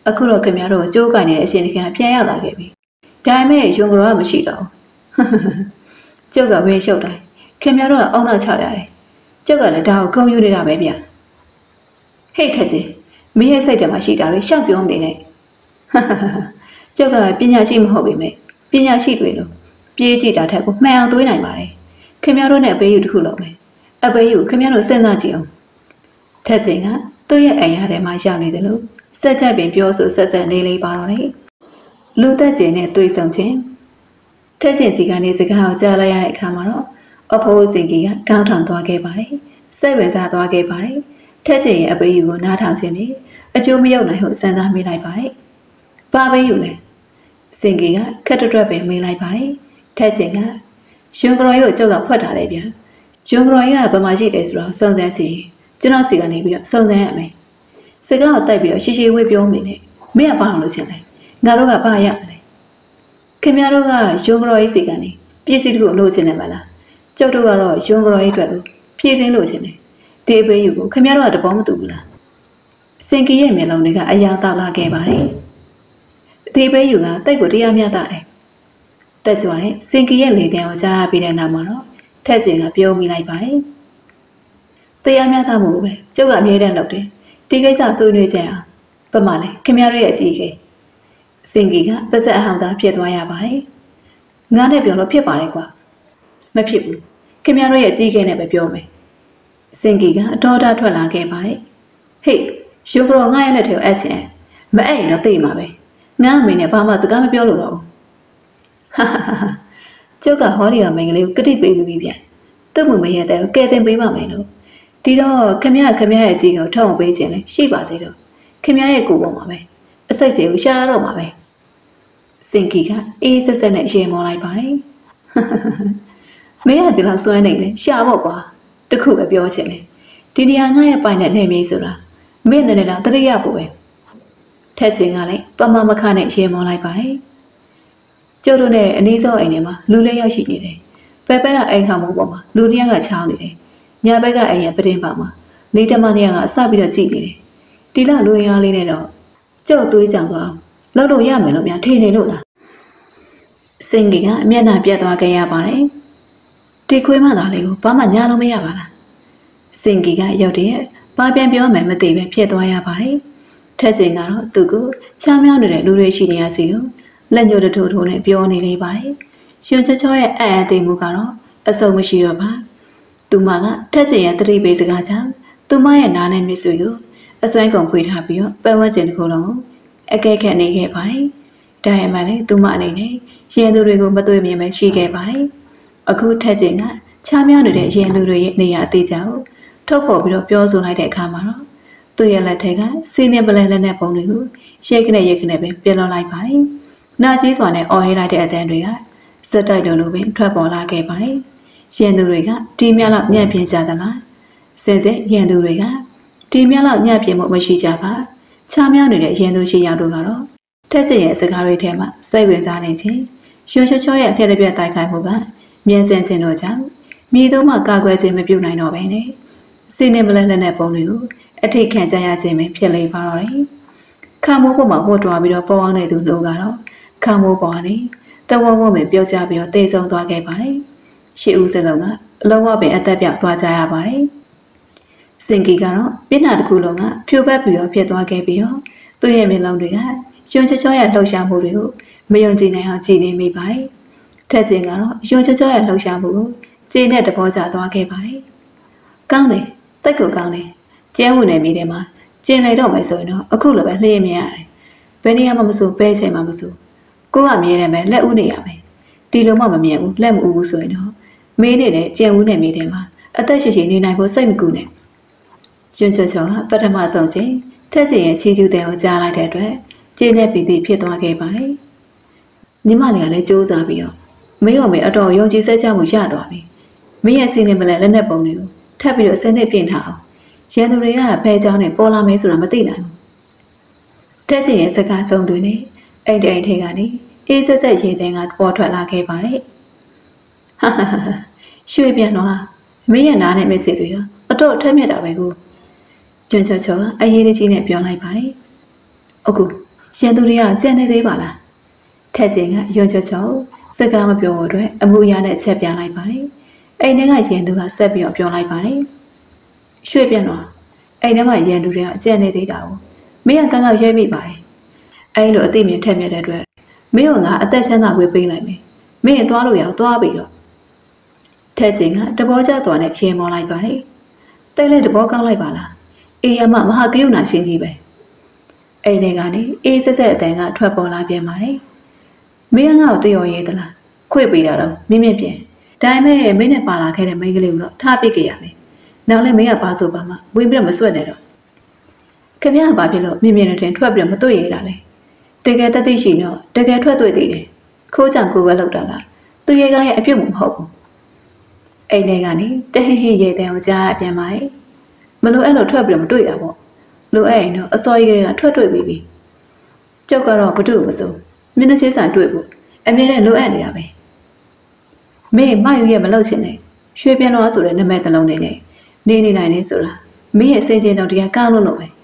အခုတော့ခင်ဗျားတို့ကြိုးကန်နေတဲ့အရှင်ကပြန်ရောက်လာခဲ့ပြီဒါပေမဲ့ရုံကတော့မရှိတော့ကျုပ်ကဝင်းရှုပ်တိုင်းခင်ဗျားတို့ကအောင်းနောက်ချရတယ်ကျုပ်ကလည်းဒါကိုဂုံယူနေတာပဲဗျဟိတ်ထက်ချင်းမင်းရဲ့စိတ်ထဲမှာရှိတာတွေရှောက်ပြောမနေနဲ့ကျုပ်ကပညာရှိမဟုတ်ပေမဲ့ပညာရှိတွေလို့ပြေးကြည့်တာထက်ကိုမှန်အောင်တွေးနိုင်ပါတယ်ခင်ဗျားတို့နဲ့အပေးယူတစ်ခုလုပ်မယ်အပေးယူခင်ဗျားတို့စဉ်းစားကြည့်အောင်ထက်ချင်းကသူ့ရဲ့အိမ်ရထဲမှာရောက်နေတယ်လို့စက်ကြိုက်ပင်ပြောဆိုဆက်ဆက်နေလေးပါတော့တယ်လူသက်ကျင်နဲ့တွေ့ဆုံခြင်းထက်ချင်းစီကနေစကားကိုကြားလိုက်ရတဲ့အခါမှာတော့အဖိုးစင်ကြီးကကောင်းထောင်သွားခဲ့ပါတယ်စိတ်ဝင်စားသွားခဲ့ပါတယ်ထက်ချင်းရဲ့အပေးယူကိုနားထောင်ခြင်းနဲ့အကျိုးမရောက်နိုင်ဟုစဉ်းစားမိလိုက်ပါတယ်ဘာပေးယူလဲစင်ကြီးကခက်တွတ်တွတ်ပင်မေးလိုက်ပါတယ်ထက်ချင်းကရွှန်ကရော်ရုပ်ကျုပ်ကဖွက်ထားတယ်ဗျရွှန်ကရော်ကြီးကဘယ်မှာရှိတယ်ဆိုတော့စုံစမ်းချင်ကျွန်တော်စီကနေပြီးတော့စုံစမ်းရမယ်စကားကိုတိုက်ပြီးတော့ရှီရှီဝေးပြောနေတယ်မင်းကဘာအောင်လုပ်ချင်လဲငါတို့ကဘာရမလဲခင်ဗျားတို့ကရွှန်ကရော်ကြီးစီကနေပစ္စည်းတခုလိုချင်တယ်မလားကျုပ်တို့ကတော့ရွှန်ကရော်ကြီးအတွက်ကိုဖြည့်စင်းလိုချင်တယ်ဒီအပေးယူကိုခင်ဗျားတို့ကတဘောမတူဘူးလားစင်ကြီးရဲ့မျက်လုံးတွေကအယောင်တောက်လာခဲ့ပါတယ်ဒီအပေးယူကတိတ်ကိုတရားမျှတတယ်တက်ကြွတဲ့စင်ကြီးရဲ့လေတံကိုကြားပြီးတဲ့နောက်မှာတော့ထက်ကျင်ကပြောမိလိုက်ပါတယ်တရားမျှတမှုပဲကျုပ်ကအမြဲတမ်းလုပ်တယ်ဒီကိစ္စဆွေးနွေးကြအောင်ဘယ်မှာလဲခင်ဗျားတို့ရဲ့အကြီးကြီးစင်ကြီးကပါဇက်အဟောင်းသားဖြစ်သွားရပါတယ်ငါနဲ့ပြောလို့ဖြစ်ပါတယ်ကွာမဖြစ်ဘူးခင်ဗျားတို့ရဲ့အကြီးကြီးနဲ့ပဲပြောမယ်စင်ကြီးကအတော်တာထွက်လာခဲ့ပါတယ်ဟေ့ရုပ်ကတော့ငါရဲ့လက်ထဲကိုအပ်ချင်မအဲ့ရင်တော့သိမှာပဲငါအမေနဲ့ဘာမှစကားမပြောလို့တော့ဘူးဟာဟာဟာကျုပ်ကဟောဒီကမိန်းကလေးကိုကတိပေးပြီးပြန်သူ့မမေရဲ့တဲ့ကိုကဲတင်ပေးပါမယ်လို့ဒီတော့ခမရခမရရဲ့အကြီးကိုထောက်အောင်ပေးခြင်းလဲရှိပါစေတော့ခမရရဲ့ကိုယ်ပေါ်မှာပဲအစိတ်စီကိုရှားတော့မှာပဲစင်ကီကအေးဆက်ဆက်နဲ့ရေမောလိုက်ပါတယ်မင်းကဒီလောက်စွမ်းနေလေရှားပေါ့ကွာတခုပဲပြောချင်တယ်ဒီနေရာငါရဲ့ပိုင်တဲ့နေမင်းဆိုတာမင်းနဲ့လည်းတရိယာဖို့ပဲထက်ချင်းကလည်းပမမခနဲ့ရေမောလိုက်ပါတယ်ကျုပ်တို့နဲ့အနည်းဆုံးအိမ်ထဲမှာလူလေးယောက်ရှိနေတယ်။ပဲပဲကအိမ်ခေါမှုပေါ်မှာလူတစ်ယောက်ကချောင်းနေတယ်။ညာဘက်ကအိမ်ရဲ့ပတင်းပါမှာလေးတမနှစ်ယောက်ကအစပြီးတော့ကြည့်နေတယ်။ဒီလောက်လူရင်းအားလေးနဲ့တော့ကျုပ်တွေးကြသွားအောင်လောက်လို့ရမယ်လို့များထင်နေလို့လား။စင်ကြီးကအမျက်နှာပြတ်သွားခဲ့ရပါတယ်။ဒီခွေးမသားလေးကိုဘာမှညာလို့မရပါလား။စင်ကြီးကရောက်တဲ့ဘာပြန်ပြောမှမသိပဲဖြစ်သွားရပါတယ်။ထက်ချင်းကတော့သူ့ကိုချမ်းမြောင်းနေတဲ့လူတွေရှိနေရစီကိုလက်ညှိုးတထိုးထိုးနဲ့ပြောနေလေးပါတယ်။ရွှေချောချောရဲ့အံ့အသိမှုကတော့အစုံမရှိတော့ပါ။သူမကထက်ကျင်ရဲ့တတိပေးစကားကြောင့်သူမရဲ့နားနဲ့မျက်စွေကိုအစွမ်းကုန်ဖွေထားပြီးတော့ပတ်ဝန်းကျင်တစ်ခုလုံးကိုအကဲခတ်နေခဲ့ပါတယ်။ဒါရမှလည်းသူမအနေနဲ့ရင်သူတွေကိုမတွေ့မြင်ပဲရှိခဲ့ပါတယ်။အခုထက်ကျင်ကချားမြောင်းနေတဲ့ရင်သူတွေရဲ့နေရာအသေးချောင်းထုတ်ဖော်ပြီးတော့ပြောဆိုလိုက်တဲ့အခါမှာတော့သူ့ရဲ့လက်ထက်ကစီးနေပလဲလက်နဲ့ပုံတွေကိုရိတ်ခနဲ့ရိတ်ခနဲ့ပဲပြလွန်လိုက်ပါတယ်။နာကြီးစွာနဲ့အော်ဟဲလိုက်တဲ့အတန်းတွေကစက်တိုက်တော်လိုပင်ထွက်ပေါ်လာခဲ့ပါတယ်။ရင်သူတွေကတီးမြလောက်ညံ့ပြင်းကြသလား။စင်စစ်ရင်သူတွေကတီးမြလောက်ညံ့ပြင်းမှုမရှိကြပါ။ချားမြောင်းနေတဲ့ရင်သူရှိရောက်တို့ကတော့ထက်ကျင်ရဲ့စကားတွေထဲမှာစိတ်ဝင်စားနေခြင်းရွှေချောချောရဲ့အထက်တစ်ပြက်တိုက်ခိုက်မှုကမြင်စင်ခြင်းတို့ကြောင့်မြေသုံးမှကာကွယ်ခြင်းမပြုနိုင်တော့ဘဲနဲ့စီနေပလဲလက်နဲ့ပုံတွေကိုအထိတ်ခံကြရခြင်းပဲဖြစ်လေပါတော့တယ်။ခါမိုးပေါ်မှာဟိုတွားပြီးတော့ပေါ်အောင်နေသူတို့ကတော့ခါမိုးပေါ်ကနေတဝဝမဲ့ပြုတ်ကျပြီးတော့တေဆုံသွားခဲ့ပါတယ်။ရှေ့ဦးစလုံးကအလုံးဝပင်အသက်ပြောက်သွားကြရပါတယ်။စင်ကီကတော့ပြစ်နာတစ်ခုလုံးကဖြိုပတ်ပြီးတော့ဖြစ်သွားခဲ့ပြီးတော့သူ့ရဲ့မျက်လုံးတွေကရွှန်ချောချောရဲ့လှုပ်ရှားမှုတွေကိုမယုံကြည်နိုင်အောင်ကြည်နေမိပါတယ်။ထက်ကျင်ကတော့ရွှန်ချောချောရဲ့လှုပ်ရှားမှုကိုကြည်နဲ့တဘောကျသွားခဲ့ပါတယ်။ကောင်းတယ်။တက်ကိုကောင်းတယ်။ကျဲဝင်နေမိတယ်မှာကျင်လိုက်တော့မယ်ဆိုရင်တော့အခုလိုပဲလှည့်မြင်ရတယ်။ဘယ်နေရာမှမစိုးပဲချိန်မှမစိုးကိုကမြင်တယ်မယ်လက်ဦးနေရမယ်ဒီလိုမှမမြင်ဘူးလက်မဦးဘူးဆိုရင်တော့မေးနေတဲ့ကျင်ဦးနဲ့မေးတယ်မှာအသက်ရှိရှိနေနိုင်ဖို့စိတ်မကူနဲ့ရွှန်ချောချောကပထမဆုံးချိန်ထက်ကျင်ရဲ့ချီကျူးတဲ့ကိုကြားလိုက်တဲ့အတွက်ကျင်းနဲ့ပီတိဖြစ်သွားခဲ့ပါတယ်ညီမလေးကလည်းစူးစမ်းပြီးတော့မင်းရောမေအတော်ယုံကြည်စိတ်ချမှုရသွားပြီမင်းရဲ့စီနေမလဲလက်နဲ့ပုံတွေကိုထပ်ပြီးတော့စနေပြင်ထားအောင်ရန်သူတွေကဖဲเจ้าနဲ့ပေါ်လာမယ်ဆိုတာမသိနိုင်ဘူးထက်ကျင်ရဲ့စကားဆုံးတွေနဲ့အိမ်တိုင်ထဲကနေအေးဆက်ဆက်ရေသိန်းကပေါ်ထွက်လာခဲ့ပါတယ်ဟာဟာဟာရွှေပြန်တော့မင်းရဲ့နားနဲ့မျက်စိတွေကအတော့အထက်မြက်တာပဲကိုကျွန်းချောချောကအရေးကြီးနဲ့ပြောလိုက်ပါတယ်အခုရန်သူတွေကကြံနေသေးပါလားထက်ချင်းကယွန်းချောချောစကားမပြောတော့အတွက်အမှုအရာနဲ့ချက်ပြလိုက်ပါတယ်အိမ်ထဲကရန်သူကဆက်ပြီးတော့ပြောလိုက်ပါတယ်ရွှေပြန်တော့အိမ်ထဲမှာရန်သူတွေကကြံနေသေးတာကိုမင်းကကန်းကရဲမိပါတယ်အဲ့လိုအသိမြင်ထက်မြက်တဲ့အတွက်မင်းကငါအသက်ချမ်းသာခွင့်ပေးလိုက်မယ်မင်းသွားလို့ရအောင်သွားပြီးတော့ထက်ချင်းကတဘောကျစွာနဲ့ရှင်းမောလိုက်ပါတယ်တိတ်လည်းတဘောကောင်းလိုက်ပါလားအေးရမမဟာကယုဏချင်းကြီးပဲအိမ်ထဲကနေအေးဆက်ဆက်အတန်ကထွက်ပေါ်လာပြန်ပါတယ်မင်းငါ့ကိုတရော်ရေးသလားခွေပေးတာတော့မြင့်မြင့်ပြန်ဒါပေမဲ့မင်းနဲ့ပါလာခဲ့တဲ့မိန်းကလေးကိုတော့ထားပစ်ခဲ့ရမယ်နောက်လည်းမင်းကပါဆိုပါမှဝင်ပြီးတော့မဆွတ်နဲ့တော့ခင်ဗျားကဘာဖြစ်လို့မြင့်မြင့်နဲ့တင်ထွက်ပြီးတော့မတွေ့ရတာလဲတကယ်တသိရှိတော့တကယ်ထွက်တွေ့သေးတယ်ခိုးချံကိုပဲလောက်တာကသူရေကားရဲ့အပြစ်မဟုတ်ဘူးအိမ်ထဲကနေတဟိဟိရေတဲ့ကိုကြားအပြန်ပါတယ်မလို့အဲ့လိုထွက်ပြီးတော့မတွေ့တာပေါ့လိုအဲ့ရင်တော့အစောကြီးကလေးကထွက်တွေ့ပြီးပြီကျုပ်ကတော့ဘု து မစိုးမျက်နှာချင်းဆိုင်တွေ့ဖို့အမြဲတမ်းလိုအပ်နေတာပဲမင်းမယူရဲ့မလုပ်ချင်နဲ့ရွှေပြန်တော်ဆိုတဲ့နာမည်တစ်လုံးနဲ့နေနေနိုင်နေဆိုတာမင်းရဲ့စိတ်ချင်းတော့တရားကောင်းလို့လို့ပဲ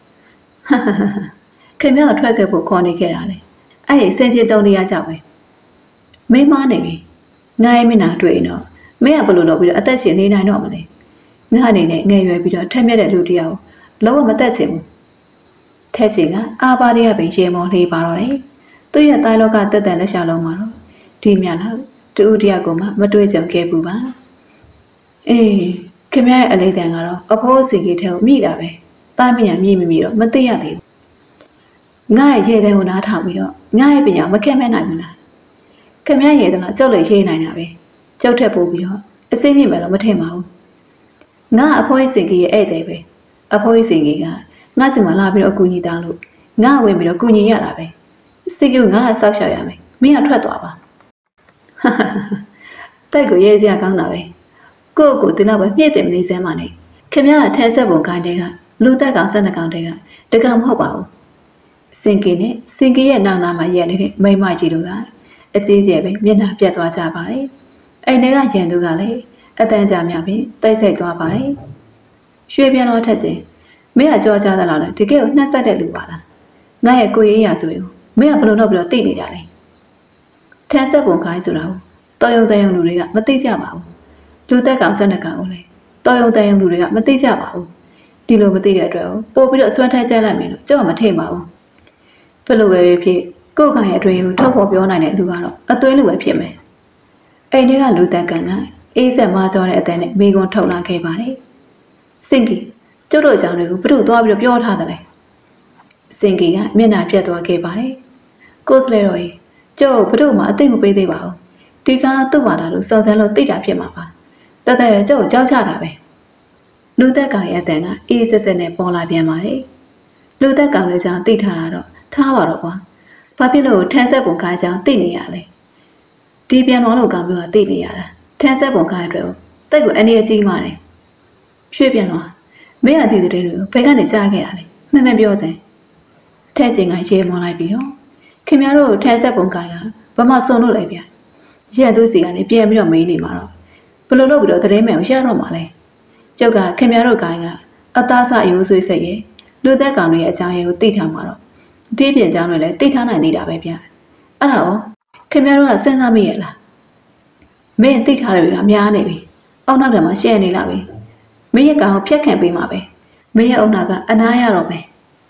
ခင်ဗျားထွက်ခဲ့ဖို့ခေါ်နေခဲ့တာလေအဲ့ဒီစိတ်ချင်းတုံးတရားကြောက်ပဲမင်းမနေပြီငါရဲ့မျက်နှာတွေ့ရင်တော့မင်းကဘလို့လုပ်ပြီးတော့အသက်ရှင်နေနိုင်တော့မလဲငါအနေနဲ့ငယ်ရွယ်ပြီးတော့ထက်မြက်တဲ့လူတယောက်လုံးဝမသက်ချင်ဘူးထက်ချင်ကအာပါရရပင်ရေမောလေးပါတော့တယ်သူ့ရဲ့တိုင်းလောကတက်တန်လက်ရှာလုံးမှာတော့ဒီမြတ်လားတူဦးတယောက်ကိုမှမတွေ့ကြုံခဲ့ဘူးပါအေးခင်ဗျားရဲ့အလေးတန်ကတော့အဖိုးစီကြီးထဲကိုမိတာပဲတားမရမြည်မမိတော့မသိရသေးဘူးငါရဲ့ရေတဲ့ကိုနားထောင်ပြီးတော့ငါရဲ့ပညာမကက်မဲ့နိုင်ဘူးလားခင်ဗျားရဲ့တလားကြောက်လေရေးနိုင်တာပဲကြောက်ထက်ပို့ပြီးတော့အစိမ့်မြင့်မယ်လို့မထင်ပါဘူးငါအဖိုးစီကြီးရဲ့ဧည့်သည်ပဲအဖိုးစီကြီးကငါ့ကျမလာပြီးတော့အကူညီတောင်းလို့ငါဝင်ပြီးတော့ကူညီရတာပဲစီကြီးကငါဆောက်ရှောက်ရမယ်မင်းကထွက်သွားပါတိုက်ကိုရေးစရာကောင်းတာပဲကိုယ့်ကိုဒီလောက်ပဲမြင့်တယ်မနေစမ်းပါနဲ့ခင်ဗျားကထဲဆက်ပုံကိုင်းတဲ့ကလူတက်ကောင်ဆက်နှကောင်တဲ့ကတကမဟုတ်ပါဘူးစင်ကီနဲ့စင်ကီရဲ့နောက်နားမှာရက်နေတဲ့မိမကြီးတို့ကအကြီးကျယ်ပဲမျက်နှာပြတ်သွားကြပါတယ်အိမ်ထဲကရန်သူကလည်းအတန်းကြမြပင်တိတ်ဆိတ်သွားပါတယ်ရွှေပြန်တော်ထက်ချင်းမင်းကကြောကြသလားလဲတကယ်ကိုနှက်ဆက်တဲ့လူပါလားငါရဲ့ကိုရေးရဆိုရင်မင်းကဘလို့တော့ပြီးတော့သိနေတာလဲထဲဆက်ပုံကိုင်းဆိုတာကိုတော်ရုံတန်ရုံလူတွေကမသိကြပါဘူးလူသက်ကောင်ဆက်နှကောင်ကိုလည်းတော်ရုံတန်ရုံလူတွေကမသိကြပါဘူးဒီလိုမသိတဲ့အတွက်ပို့ပြီးတော့ဆွမ်းထမ်းကြလိုက်မယ်လို့ကြောက်မထိတ်ပါဘူးဘယ်လိုပဲဖြစ်ကိုယ်ကရဲ့အတွင်းကိုထုတ်ဖော်ပြောနိုင်တဲ့လူကတော့အသွေးလူပဲဖြစ်မယ်အိမ်ထဲကလူသက်ကန်ကအေးဆက်မကြောတဲ့အတန်းနဲ့မိကွန်ထုတ်လာခဲ့ပါတယ်စင်ကီကျုပ်တို့အကြောင်းတွေကိုဘယ်သူသွားပြီးတော့ပြောထားတယ်လဲစင်ကီကမျက်နှာပြတ်သွားခဲ့ပါတယ်ကိုစလဲတော်ကြီးကျုပ်ဘယ်သူမှအသိမပေးသေးပါဘူးဒီကသူ့ဘာသာလို့စော်စမ်းလို့သိတာဖြစ်မှာပါတသက်ကျုပ်ကြောက်ချတာပဲလူသက်ကောင်ရဲ့အတန်းကအေးဆက်ဆက်နဲ့ပေါ်လာပြန်ပါတယ်လူသက်ကောင်လေးကြောင့်သိထားတာတော့ထားပါတော့ကွာဘာဖြစ်လို့ထန်းဆက်ပုံကားကြောင့်သိနေရလဲဒီပြန်တော်လို့ကောင်မျိုးကသိနေရတာထန်းဆက်ပုံကားအတွက်တိတ်ကိုအနေအကြီးမာတယ်ရွှေပြန်တော်မင်းအတီးတဲ့တွေကိုဘယ်ကနေကြားခဲ့တာလဲမှန်မှန်ပြောစမ်းထဲချင်းကရေမောလိုက်ပြီးတော့ခင်ဗျားတို့ထန်းဆက်ပုံကားကဘာမှစုံလို့လိုက်ပြန်ရန်သူစီကနေပြန်ပြီးတော့မေးနေမှာတော့ဘယ်လိုလုပ်ပြီးတော့တရင်မယ်ကိုရတော့မှာလဲကျုပ်ကခင်ဗျားတို့ကိုင်းကအသားစအယိုးဆွေးစိတ်ရဲ့လူသက်ကောင်တွေရဲ့အကြောင်းရင်းကိုသိထားမှာတော့ဒီပြင်ကြောင်းတွေလည်းသိထားနိုင်သေးတာပဲဗျအဲ့ဒါရောခင်ဗျားတို့ကစဉ်းစားမိရဲ့လားမင်းသိထားတယ်ကများနေပြီအောက်နောက်ထဲမှာရှယ်နေလာပြီမင်းရဲ့ကောင်ကိုဖျက်ခံပေးမှာပဲမင်းရဲ့အုံနာကအနားရတော့မယ်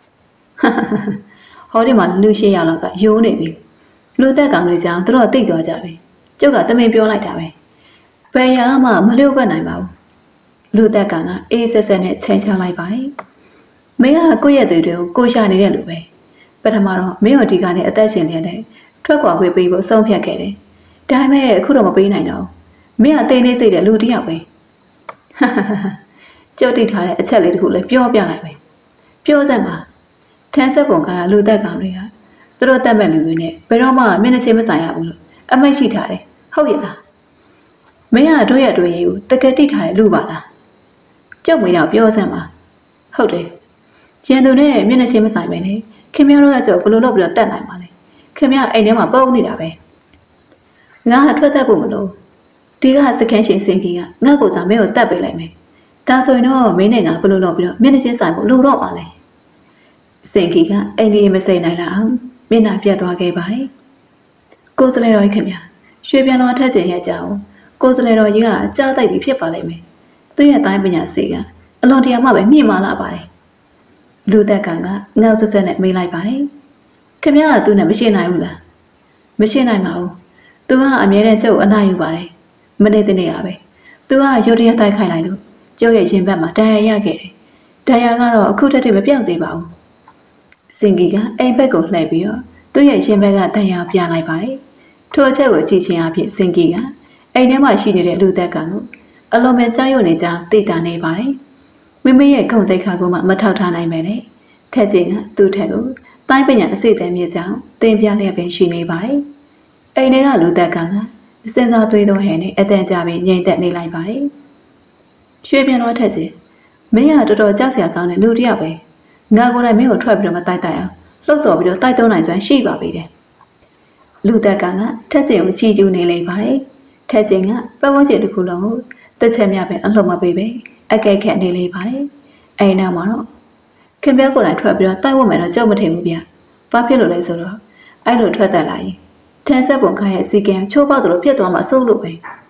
ဟောဒီမှာလူရှေ့ရောက်တော့ကယိုးနေပြီလူသက်ကောင်တွေကြောင်းသူတို့သိသွားကြပြီကျုပ်ကတမင်ပြောလိုက်တာပဲဘယ်ရမှမလျှို့ဝှက်နိုင်ပါဘူးလူသက်ကောင်ကအေးဆက်ဆက်နဲ့ချိန်ချလိုက်ပါတယ်မင်းကကိုယ့်ရဲ့သူတွေကိုကိုရှာနေတဲ့လူပဲပထမတော့မင်းတို့ဒီကနေ့အသက်ရှင်နေတဲ့ထွက်ခွာခွေပေးဖို့ဆုံးဖြတ်ခဲ့တယ်ဒါပေမဲ့အခုတော့မပေးနိုင်တော့မင်းကတိတ်နေစိတ်တဲ့လူတစ်ယောက်ပဲကြုတ်တိထားတဲ့အချက်လေးတခုလည်းပြောပြလိုက်မယ်ပြောစမ်းပါထန်းဆက်ပုံကလူသက်ကောင်တွေကသူတို့တတ်မဲ့လူတွေနဲ့ဘယ်တော့မှမျက်နှာချင်းမဆိုင်ရဘူးလို့အမိတ်ရှိထားတယ်ဟုတ်ရဲ့လားမင်းကတို့ရဲ့တွေ့ရေးကိုတကယ်တိထားတဲ့လူပါလားကြုတ်မွေးတော့ပြောစမ်းပါဟုတ်တယ်ကျန်သူနဲ့မျက်နှာချင်းမဆိုင်ပဲနဲ့ခင်ဗျားတို့ကကြောက်ဘလို့လုပ်ပြီးတော့တတ်နိုင်ပါလဲခင်ဗျားအိမ်ထဲမှာပုံနေတာပဲငါကထွက်တတ်ဖို့မလို့ဒီကစကန်ရှင်စင်ကြီးကငါ့ကိုစားမင်းကိုတတ်ပေးလိုက်မယ်ဒါဆိုရင်တော့မင်းနဲ့ငါဘလို့လုပ်ပြီးတော့မျက်နှာချင်းဆိုင်ဖို့လိုတော့ပါလဲစင်ကီကအိမ်ကြီးမစိမ့်နိုင်လောက်အောင်မျက်နှာပြတ်သွားခဲ့ပါတယ်ကိုယ်စလဲတော်ခင်ဗျာရွှေပြန်တော်ထက်ကျင်ရဲ့ကြောင်ကိုယ်စလဲတော်ကြီးကကြားတိုက်ပြီးဖြစ်ပါလိမ့်မယ်သူ့ရဲ့တိုင်းပညာစေကအလွန်တရာမှပဲမြင့်မာလာပါတယ်လူသက်ကန်ကငေါ့ဆက်ဆက်နဲ့မေးလိုက်ပါတယ်ခင်ဗျားကသူ့နဲ့မရှိနိုင်ဘူးလားမရှိနိုင်ပါဘူးသူကအမြဲတမ်းကျုပ်အနားယူပါတယ်မနေ့တနေ့ကပဲသူကရုတ်တရက်တိုက်ခိုက်လိုက်လို့ကျုပ်ရဲ့ရင်ဘတ်မှာဒဏ်ရာရခဲ့တယ်ဒဏ်ရာကတော့အခုတည်းတည်းမပြောက်သေးပါဘူးစင်ကီကအိမ်ဘက်ကိုလှည့်ပြီးတော့သူ့ရဲ့ရင်ဘက်ကဒဏ်ရာပြလိုက်ပါတယ်ထိုအချက်ကိုကြည့်ချင်းအဖြစ်စင်ကီကအိမ်ထဲမှာရှိနေတဲ့လူသက်ကန်ကိုအလုံးမဲ့ကြားရုံနေကြသိတာနေပါတယ်မိမိရဲ့ခုံတိတ်ခါကိုမှမထောက်ထားနိုင်ပဲလေထက်ချင်းကသူ့ထက်ကိုတိုင်းပညာအစိတ်အမြင့်ကြောင့်တင်ပြလျက်ပင်ရှိနေပါတယ်အိမ်ထဲကလူသက်ကန်ကအစင်စားသွေးသောဟန်နဲ့အတန်ကြာပြီးငြိမ်သက်နေလိုက်ပါတယ်ရွှေပြန်တော်ထက်ချင်းမင်းကတော်တော်ကြောက်စရာကောင်းတဲ့လူတစ်ယောက်ပဲငါကိုယ်တိုင်မင်းကိုထွက်ပြီးတော့မတိုက်တိုက်အောင်လှုပ်ဆော်ပြီးတော့တိုက်သုံးနိုင်စွမ်းရှိပါပြီတဲ့လူသက်ကန်ကထက်ချင်းကိုကြည်ကျူးနေလိုက်ပါတယ်ထက်ချင်းကပတ်ဝန်းကျင်တစ်ခုလုံးကိုတစ်ချက်မြပဲအလှုပ်မပေးပဲအကဲခက်နေလိုက်ပါတယ်အဲ့နောက်မှာတော့ခင်ဗျားကိုယ်တိုင်ထွက်ပြီးတော့တိုက်ဝတ်မယ်တော့ကြောက်မထင်ဘူးဗျဘာဖြစ်လို့လဲဆိုတော့အဲ့လိုထွက်တက်လာရင်ထန်းဆက်ပုံခိုင်းရဲ့စီကံချိုးပေါက်တယ်လို့ဖြစ်သွားမှာစိုးလို့ပဲ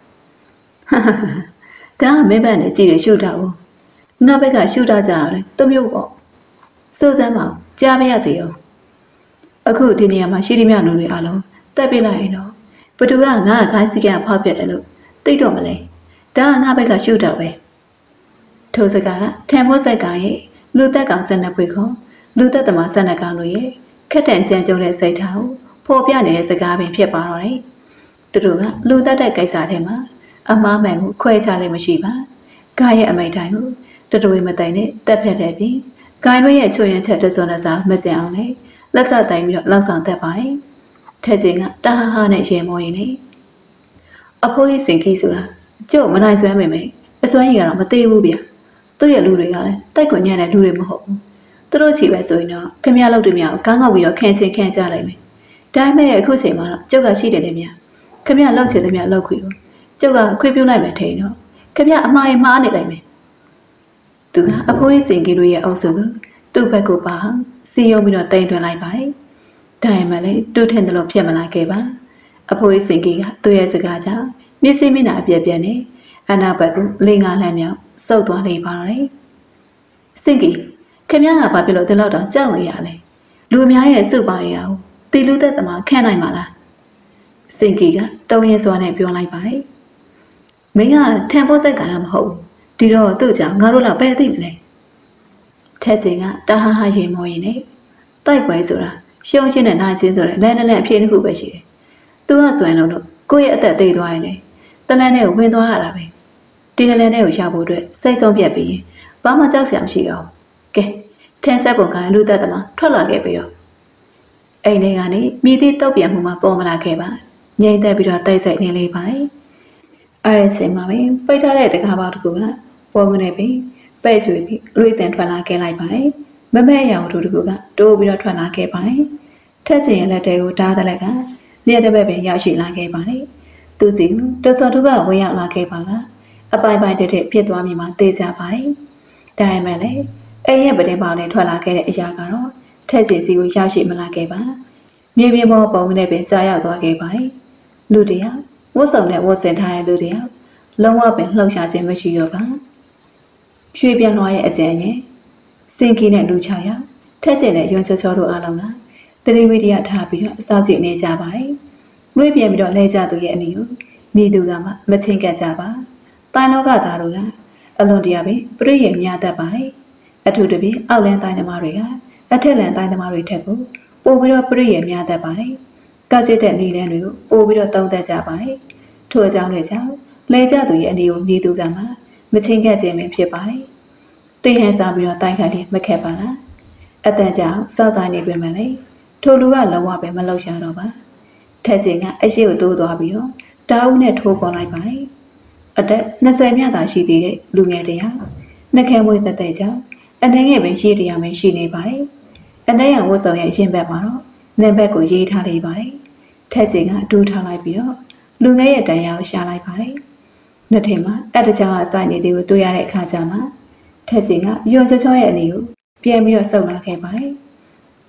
ဒါကမင်းဘက်နဲ့ကြည့်ရရှုတာဘူးငါဘက်ကရှုတာကြတာလေတမျိုးပေါ့စိုးစမ်းပါကြားမရစေရောအခုဒီနေရာမှာရှိသမျှလူတွေအားလုံးတက်ပြလိုက်ရင်တော့ဘသူကငါ့ခိုင်းစီကံဖောက်ပြတယ်လို့သိတော့မလဲဒါကငါဘက်ကရှုတာပဲထိုစကားကထံဖို့ဆိုင်ကောင်ရဲ့လူသက်ကောင်ဆက်နှစ်ပွေခေါ်လူသက်သမားဆက်နှစ်ကောင်တို့ရဲ့ခက်တန်ကြမ်းကြုံတဲ့စိတ်ထားကိုပေါ်ပြနေတဲ့စကားပင်ဖြစ်ပါတော့တယ်သူတို့ကလူသက်တဲ့ကိစ္စထဲမှာအမားမှန်ကိုခွဲခြားလည်းမရှိပါဂါရဲ့အမိတ်တိုင်းကိုတတွေမတိုင်နဲ့တက်ဖက်တဲ့ပြင်ဂိုင်းတို့ရဲ့ချွေရင်ချက်တစွန်းတစားမကြံအောင်လေလက်ဆက်တိုင်းပြီးတော့လောက်ဆောင်တက်ပါတယ်ထက်ချင်းကတဟဟနဲ့ရေမောရင်လေအဖိုးကြီးစင်ကြီးဆိုတာကျုပ်မနိုင်စွမ်းမိမယ်အစွမ်းကြီးကတော့မသေးဘူးဗျသူ့ရဲ့လူတွေကလည်းတိုက်ကွညံ့တဲ့လူတွေမဟုတ်ဘူးသူတို့ချီပဲဆိုရင်တော့ခင်ဗျားလောက်တည်းမြောက်ကောင်းကောက်ပြီးတော့ခန့်ချင်းခန့်ကြလိုက်မယ်ဒါပေမဲ့အခုချိန်မှာတော့ကျုပ်ကရှိတယ်လေမြခင်ဗျားလောက်ချင်တယ်မြလောက်ခွေကိုကျုပ်ကခွေပြုတ်လိုက်မယ်ထင်တော့ခင်ဗျားအမှားရင်မှားနေလိုက်မယ်သူကအဖိုးကြီးစင်ကြီးတို့ရဲ့အုပ်စုကသူ့ဘက်ကိုပါစီယုံပြီးတော့တိမ်ထွင်လိုက်ပါတယ်ဒါပေမဲ့လည်းတူးထင်တယ်လို့ဖြစ်မလာခဲ့ပါအဖိုးကြီးစင်ကြီးကသူ့ရဲ့စကားကြောင့်မျက်စိမျက်နှာအပြက်ပြက်နဲ့အနာဘက်ကိုလင်းကားလှမ်းမြောက်စုပ်သွားလိမ့်ပါတော့တယ်စင်ကြီးခင်ဗျားကဘာဖြစ်လို့ဒီလောက်တော့ကြောက်နေရလဲလူအများရဲ့စုပါရအောင်တီလူသက်သမားခန့်နိုင်ပါလားစင်ကြီးကတုံးရဲစွာနဲ့ပြောလိုက်ပါတယ်မင်းကထံဖို့စိတ်ကလည်းမဟုတ်ဘူးဒီတော့သူ့ကြောင့်ငါတို့လောက်ပဲသိမလဲထက်ချင်းကတဟဟရေမောရင်နဲ့တိုက်ပွဲဆိုတာရှုံးချင်းနဲ့နိုင်ချင်းဆိုတဲ့လဲနဲ့လဲအဖြစ်တစ်ခုပဲရှိတယ်သူကစွန့်လုံးလို့ကိုယ့်ရဲ့အသက်သေးသွားရင်လေတလန်းနဲ့ဝင်သွားရတာပဲဒီတလန်းနဲ့ကိုရဖို့အတွက်စိတ်ဆုံးပြတ်ပြီးရင်ဘာမှကြောက်စရာမရှိတော့ကဲထင်းဆက်ပုံကလူသက်သမားထွက်လာခဲ့ပြီးတော့အိမ်ထဲကနေမြည်သည့်တုတ်ပြန်မှုမှပေါ်မလာခဲ့ပါငြိမ်သက်ပြီးတော့တိုက်ဆိုင်နေလေးပါတယ်အဲ့ဒီချိန်မှာပဲပိတ်ထားတဲ့တကားပေါက်တစ်ခုကပေါ်ကနေပြီးပဲ့ချွေပြီးလွေစင်ထွက်လာခဲ့လိုက်ပါတယ်မမဲအရောင်တို့တစ်ခုကတိုးပြီးတော့ထွက်လာခဲ့ပါတယ်ထက်ချင်ရဲ့လက်တွေကိုဓာတ်တလက်ကလျက်တစ်ဘက်ပဲရောက်ရှိလာခဲ့ပါတယ်သူစီတဆော်သူကဝင်ရောက်လာခဲ့ပါကအပိုင်ပိုင်တဲ့တဲ့ဖြစ်သွားမိမှသိကြပါတယ်ဒါပေမဲ့လည်းအဲ့ရဲ့ပဒင်းပေါင်းနဲ့ထွက်လာခဲ့တဲ့အရာကတော့ထက်ချင်စီကိုရောက်ရှိမလာခဲ့ပါမြေပြင်ပေါ်ပုံနဲ့ပင်ကြားရောက်သွားခဲ့ပါတယ်လူတယောက်ဝတ်စုံနဲ့ဝတ်ဆင်ထားတဲ့လူတယောက်လုံးဝပင်လှုပ်ရှားခြင်းမရှိတော့ပါရွှေပြန်လွှားရဲ့အကြံဉာဏ်စင်ကီနဲ့လူချရထက်ကျင်တဲ့ရွှန်ချောချောတို့အားလုံးကတတိဝိတ္တရထားပြီးတော့အစောင့်ကြည့်နေကြပါတယ်လွှဲပြန်ပြီးတော့လဲကြသူရဲ့အနည်းကိုမိသူကမှမချင်းကပ်ကြပါတိုင်းလောကသားတို့ကအလွန်တရာပင်ပြည့်ရများတတ်ပါတယ်အထူးသဖြင့်အောက်လန်းတိုင်းသမားတွေကအထက်လန်းတိုင်းသမားတွေထက်ကိုပို့ပြီးတော့ပြည့်ရများတတ်ပါတယ်ကောက်ကျတဲ့နေလန်းတွေကိုပို့ပြီးတော့တုံးသက်ကြပါတယ်ထို့အကြောင်းတွေကြောင့်လဲကြသူရဲ့အနည်းကိုမိသူကမှမချင်းကပ်ခြင်းပဲဖြစ်ပါတယ်တိဟန်စားပြီးတော့တိုက်ခိုက်လေးမခက်ပါလားအတန်ကြောင့်စောက်ဆိုင်နေပြင်မယ်လေထိုလူကလုံးဝပဲမလောက်ရှာတော့ပါထက်ချင်းကအရှိကိုတိုးသွားပြီးတော့တားဦးနဲ့ထိုးပေါ်လိုက်ပါတယ်အသက်နှစ်ဆယ်မြသာရှိသေးတဲ့လူငယ်တယောက်နှက်ခဲမွေးသက်သက်ကြောင့်အနေငယ်ပင်ရှိတရားပဲရှိနေပါတယ်အနေရဝတ်ဆောင်ရဲ့အရင်ဘက်မှာတော့နေဘက်ကိုရေးထားလိုက်ပါတယ်ထက်ချင်းကတူးထားလိုက်ပြီးတော့လူငယ်ရဲ့တန်ရာကိုရှာလိုက်ပါတယ်နှစ်ထင်မှာအဲ့တကြောင်အစိုက်နေသေးကိုတွေ့ရတဲ့အခါကျမှထက်ချင်းကယွန်ချောချောရဲ့အနေကိုပြန်ပြီးတော့ဆုပ်လာခဲ့ပါတယ်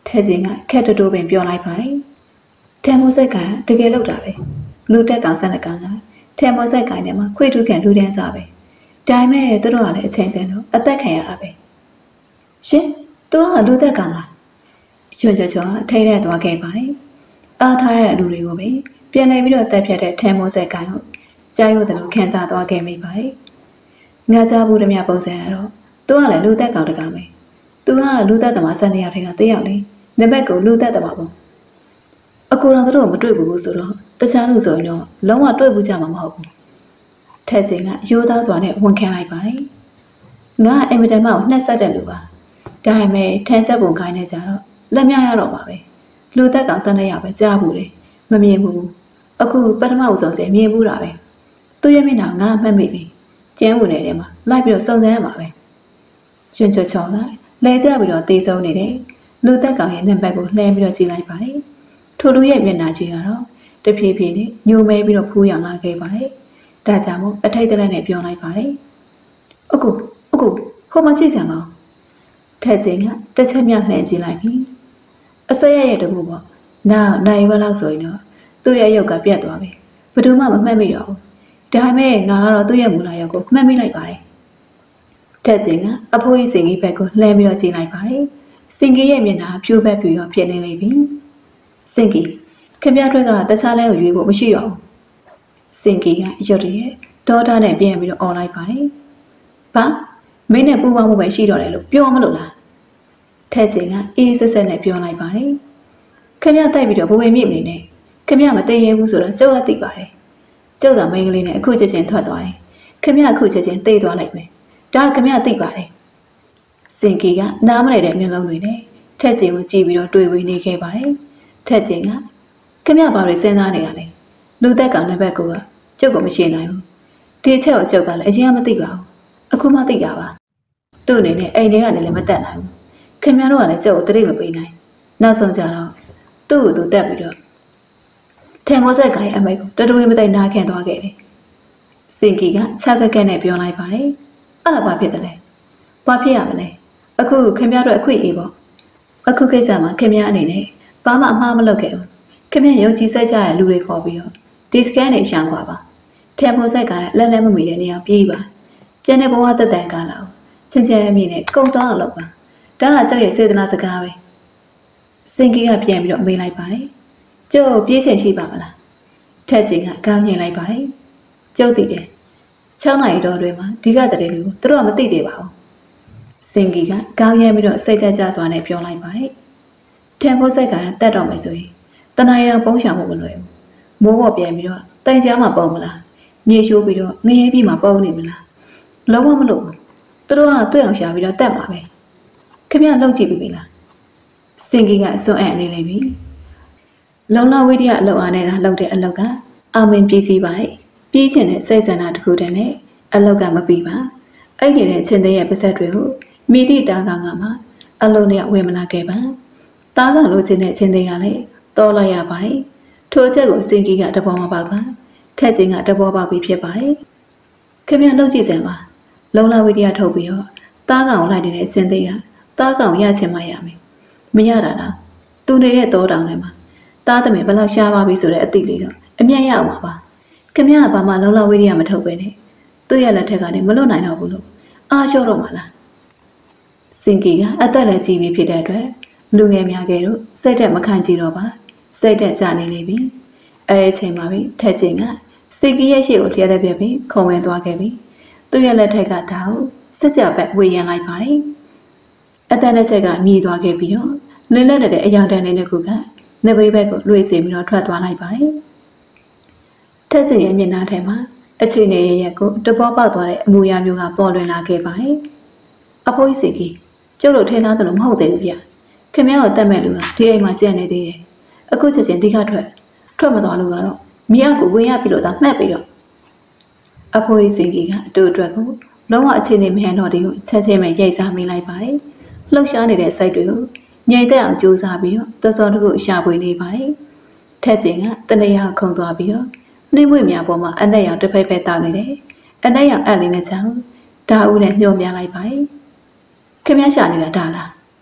ထဲချင်းကခက်တူတူပင်ပြောလိုက်ပါတယ်ထဲမိုးဆက်ကတကယ်လောက်တာပဲလူတက်ကောင်ဆက်လက်ကောင်ကထဲမိုးဆက်ကိုင်းထဲမှာခွေထုခံလူတန်းစားပဲဒါပေမဲ့သူတို့ကလည်းအချိန်တန်တော့အသက်ခံရတာပဲရှင်သူကလူတက်ကောင်လားချွတ်ချွတ်ချောထိတဲ့သွားခဲ့ပါတယ်အားထားရတဲ့လူတွေကိုပဲပြန်လဲပြီးတော့တက်ဖြတ်တဲ့ထဲမိုးဆက်ကိုင်းကိုကြားရုံတယ်လို့ခံစားသွားခဲ့မိပါတယ်ငါကြားဘူးတည်းပုံစံရတော့သူကလည်းလူတက်ကောင်တကောင်ပဲသူကလူတက်သမားဆက်နေရတဲ့ကတယောက်လေနံပါတ်ကိုလူတက်သမားပေါ့အကူတော်တို့မတွေ့ဘူးဆိုတော့တခြားလူဆိုရင်တော့လုံးဝတွေ့ဘူးကြမှာမဟုတ်ဘူးထက်ချင်းကရိုးသားစွာနဲ့ဝန်ခံလိုက်ပါတယ်ငါအင်မတန်မှနှက်ဆက်တဲ့လူပါဒါပေမဲ့ထန်ဆက်ပုံခိုင်းနေကြတော့လက်မြရတော့ပါပဲလူတက်ကောင်ဆက်နေရပဲကြားဘူးလေမမြင်ဘူးအခုပထမဦးဆုံးချိန်မြင်ဘူးတာပဲသူ့ရဲ့မျက်နှာငါမှတ်မိပြီကျန်းဝင်နေတယ်မှာလိုက်ပြီးတော့စုံစမ်းရမှာပဲရွှင်ချောချောကလဲကျပြီးတော့တေးဆုံးနေတယ်လူတက်ကောင်ရဲ့နံပါတ်ကိုလှမ်းပြီးတော့ကြည့်လိုက်ပါတယ်ထိုလူရဲ့မျက်နှာကြီးကတော့တဖြည်းဖြည်းနဲ့ညိုမဲပြီးတော့ဖူးရောင်လာခဲ့ပါတယ်ဒါကြောင့်မို့အထိတ်တလန့်နဲ့ပြောလိုက်ပါတယ်အကူအကူဟိုမှာကြည့်ကြအောင်ထက်ချင်းကတစ်ချက်မြလှမ်းကြည့်လိုက်ပြီအစရရဲ့တမှုပေါ့နောက်နိုင်ဝက်လောက်ဆိုရင်တော့သူ့ရဲ့ရုပ်ကပြတ်သွားပြီဘယ်သူမှမမှတ်မိတော့ဘူးဒါပေမဲ့ငါကတော့သူ့ရဲ့မူလာရုပ်ကိုမှတ်မိလိုက်ပါတယ်ထက်ချင်းကအဖိုးကြီးစင်ကြီးဘက်ကိုလှမ်းပြီးတော့ကြည့်လိုက်ပါတယ်စင်ကြီးရဲ့မျက်နှာဖြိုးဘက်ဖြူရောဖြစ်နေလိမ့်ပြီစင်ကြီးခင်ဗျားတို့ကတခြားလဲကိုရွေးဖို့မရှိတော့ဘူးစင်ကြီးကရွတ်ရဲဒေါတာနဲ့ပြန်ပြီးတော့អော်လိုက်ပါတယ်ဘာမင်းနဲ့ပူပေါင်းမှုပဲရှိတော့တယ်လို့ပြောမလို့လားထက်ချင်းကအေးဆက်ဆက်နဲ့ပြောလိုက်ပါတယ်ခင်ဗျားတိုက်ပြီးတော့ဘဝမြင့်နေနဲ့ခင်ဗျားမသိရဘူးဆိုတော့ကျုပ်ကသိပါတယ်ကျုပ်ကမိန်းကလေးနဲ့အခုချက်ချင်းထွက်သွားတယ်ခင်ဗျားအခုချက်ချင်းသိသွားလိုက်မယ်ဒါခင်ဗျားသိပါတယ်စင်ကြီးကနားမလဲတဲ့မျက်လုံးတွေနဲ့ထက်ချင်းကိုကြည့်ပြီးတော့တွေ့ဝေးနေခဲ့ပါတယ်ထက်ချင်းကခင်ဗျားဘာတွေစဉ်းစားနေတာလဲလူသက်ကောင်တဲ့ဘက်ကကျုပ်ကမရှိနိုင်ဘူးဒီအချက်ကိုကျုပ်ကလည်းအရင်ကမသိပါဘူးအခုမှသိတာပါသူ့အနေနဲ့အိမ်ထဲကနေလည်းမတက်နိုင်ဘူးခင်ဗျားတို့ကလည်းကျုပ်ကိုတရိပ်မပေးနိုင်နောက်ဆုံးကြတော့သူ့ကိုသူတက်ပြီးတော့ထဲမောဆက်ကိုင်းအမိတ်ကိုတတွေးမသိနားခံသွားခဲ့တယ်စင်ကြီးကချက်ကက်ကက်နဲ့ပြောလိုက်ပါတယ်အဲ့ဒါဘာဖြစ်တယ်လဲဘာဖြစ်ရမလဲအခုခင်ဗျားတို့အခွင့်အေးပေါ့အခုကိစ္စမှာခင်ဗျားအနေနဲ့ဘာမှအမှားမလုပ်ခဲ့ဘူးခင်ဗျားယုံကြည်စိတ်ကြတဲ့လူတွေခေါ်ပြီးတော့ဒီစကန်နဲ့ရှောင်ပါပါထဲမောဆက်ကလက်လက်မမီတဲ့နေရာပြေးပါကျန်တဲ့ဘဝတက်တန်ကားလာချင်းချင်းအမြင့်နဲ့ကုံစားအောင်လုပ်ပါဒါကကျောက်ရဲ့စေတနာစကားပဲစင်ကြီးကပြန်ပြီးတော့မေးလိုက်ပါတယ်ကျုပ်ပြေးချင်ရှိပါမလားထက်ချင်းကကောင်းမြင်လိုက်ပါတယ်ကျုပ်သိတယ်၆နာရီတော့တွင်မှာဒီကတည်းကလူသူတို့ကမသိသေးပါဘူးစင်ကြီးကကောင်းရမ်းပြီးတော့စိတ်သက်ကြစွာနဲ့ပြောလိုက်ပါတယ်ထဲမောဆက်ကတတ်တော့မယ်ဆိုရင်တနားရံပုံးချမှုမလွယ်ဘူးမိုးပေါ်ပြန်ပြီးတော့တိုင်ကြားမှာပုံမလားမြေရှိုးပြီးတော့ငရဲပြီးမှာပုံနေမလားလုံးဝမလုပ်ဘူးသူတို့ကတွေ့အောင်ရှာပြီးတော့တတ်မှာပဲခင်ဗျလှုပ်ကြည့်ပြီလားစင်ကြီးကအစွမ်းအံ့နေလိမ့်ပြီလုံလဝိဒယအလောက်အားနဲ့သာလှုပ်တဲ့အလောက်ကအောင်မင်ပြည်စည်းပါတယ်ပြေးချင်တဲ့စိတ်ဆန္ဒတစ်ခုတည်းနဲ့အလောက်ကမပြီးပါအဲ့ဒီတဲ့ချင်းတဲ့ရဲ့ပါဇက်တွေကိုမိတိတာကောင်ကမှအလုံးနဲ့ဝင်မလာခဲ့ပါတားကောင်လိုချင်တဲ့ချင်းတဲ့ကလည်းတော်လိုက်ရပါတယ်ထိုအချက်ကိုစင်ကြီးကတဘောမပေါက်ပါထက်ချင်းကတဘောပေါက်ပြီးဖြစ်ပါတယ်ခင်ဗျလှုပ်ကြည့်စမ်းပါလုံလဝိဒယထုတ်ပြီးတော့တားကောင်ကိုလိုက်နေတဲ့ချင်းတဲ့ကတားကောင်ရချင်မှရမယ်မရတာလားသူနေတဲ့တောတောင်ထဲမှာတားသမင်ဘလောက်ရှားပါပြီဆိုတဲ့အသိလေးတော့အမျက်ရအောင်ပါပါခင်ဗျကဘာမှလုံလဝိဒယမထုတ်ပဲနဲ့သူ့ရဲ့လက်ထက်ကနေမလွတ်နိုင်တော့ဘူးလို့အားလျှော့တော့မှလားစင်ကြီးကအသက်လည်းကြီးပြီဖြစ်တဲ့အတွက်လူငယ်များကဲတော့စိတ်သက်မခံကြည့်တော့ပါစိတ်သက်ကြနေလိမ့်ပြီအဲ့ဒီအချိန်မှာပဲထက်ချင်းကစင်ကြီးရဲ့ရှေ့ကိုလျှက်လက်ပြပြီးခုံဝင်သွားခဲ့ပြီသူ့ရဲ့လက်ထက်ကဒါကိုစက်ကြပတ်ဝေရန်လိုက်ပါတယ်အသက်နဲ့ချက်ကမြည်သွားခဲ့ပြီးတော့လင်းလက်တဲ့အယောင်တန်လေးတစ်ခုကနေဘေးဘက်ကိုလွှေစေပြီးတော့ထွက်သွားလိုက်ပါတယ်ထက်ချင်းရဲ့မျက်နှာထဲမှာအခြေအနေရရက်ကိုတပေါ်ပေါက်သွားတဲ့အမူအရာမျိုးကပေါ်လွင်လာခဲ့ပါတယ်အဖိုးကြီးစီကြီးကျုပ်တို့ထင်သားတယ်လို့မဟုတ်သေးဘူးဗျခင်ဗျားကိုတတ်မဲ့လူကဒီအိမ်မှာကြံ့နေသေးတယ်အခုချက်ချင်းဒီကထွက်ထွက်မသွားလို့ကတော့မိအကိုဝင်ရပြီလို့သာမှတ်ပြီးတော့အဖိုးကြီးစီကြီးကအတူအတွက်ကိုလုံးဝအခြေအနေမဟန်တော့ဒီကိုချက်ချင်းပဲရိုက်စားမိလိုက်ပါတယ်လှုပ်ရှားနေတဲ့စိုက်တွေကိုညိတ်သက်အောင်ကြိုးစားပြီးတော့သစောတခုရှာဖွေနေပါတယ်ထက်ချင်းကတနေရာခုံသွားပြီးတော့နှိမ့်ဝှက်များပေါ်မှာအနက်ရောင်တစ်ဖက်ဖက်တောက်နေတယ်အနက်ရောင်အပ်လေးနဲ့ချောင်းဒါဦးနဲ့ညှို့များလိုက်ပါတယ်ခင်ဗျားရှာနေတာဒါလား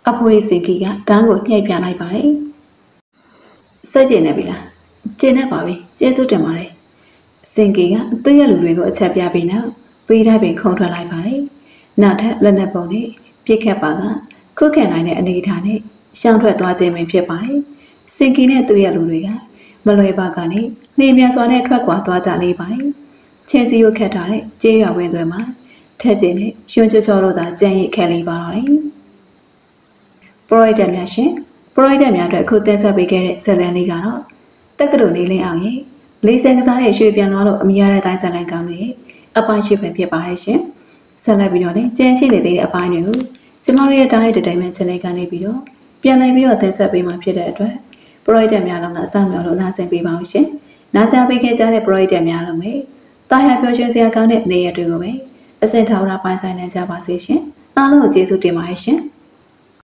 အဖိုးစင်ကီကကန်းကိုညှိုက်ပြလိုက်ပါတယ်စက်ကျင်နေပြီလားကျင်နေပါပြီကျေးဇူးတင်ပါတယ်စင်ကီကသူ့ရဲ့လူတွေကိုအချက်ပြပြီးနောက်ပေးတိုင်းပင်ခုံထွက်လိုက်ပါတယ်နောက်ထပ်လက်နက်ပုံနဲ့ပြစ်ခတ်ပါကခုခံနိုင်တဲ့အနေအထားနဲ့ရှောင်းထွက်သွားခြင်းပင်ဖြစ်ပါတယ်စင်ကီနဲ့သူ့ရဲ့လူတွေကမလွယ်ပါကနေနှင်းမြန်စွာနဲ့ထွက်ခွာသွားကြနေပါတယ်ချင်းစီကိုခတ်ထားတဲ့ကျေးရွာဝင်းသွဲမှာထက်ကျင်းနဲ့ရွှွန်ချောချောတို့သာကြံ့ရစ်ခဲလေးပါတော့တယ်ပရိုက်တာများရှင်ပရိုက်တာများအတွက်ခုတင်ဆက်ပေးခဲ့တဲ့ဇလန်လေးကတော့တက္ကသိုလ်နေလင်းအောင်ရဲ့လေးစင်ကစားတဲ့ရွှေပြန်သွားလို့အမိရတဲ့တိုင်းဇလန်ကောင်းလေးအပိုင်းရှိပဲဖြစ်ပါတယ်ရှင်ဆက်လက်ပြီးတော့လည်းကြံရှိနေသေးတဲ့အပိုင်းတွေကိုကျမတို့ရဲ့တိုင်းရဲ့တိုင်မန် channel ကနေပြီးတော့ပြန်လိုက်ပြီးတော့တင်ဆက်ပေးမှာဖြစ်တဲ့အတွက်ပရိုက်တာများလုံးကအဆောင်မြော်လို့နားဆင်ပေးပါအောင်ရှင်နားဆင်ပေးခဲ့ကြတဲ့ပရိုက်တာများလုံးပဲတာယာပြောရှင်စရာကောင်းတဲ့နေရာတွေကိုပဲအစင်ထောင်တာပိုင်းဆိုင်နိုင်ကြပါစေရှင်အားလုံးကိုကျေးဇူးတင်ပါတယ်ရှင်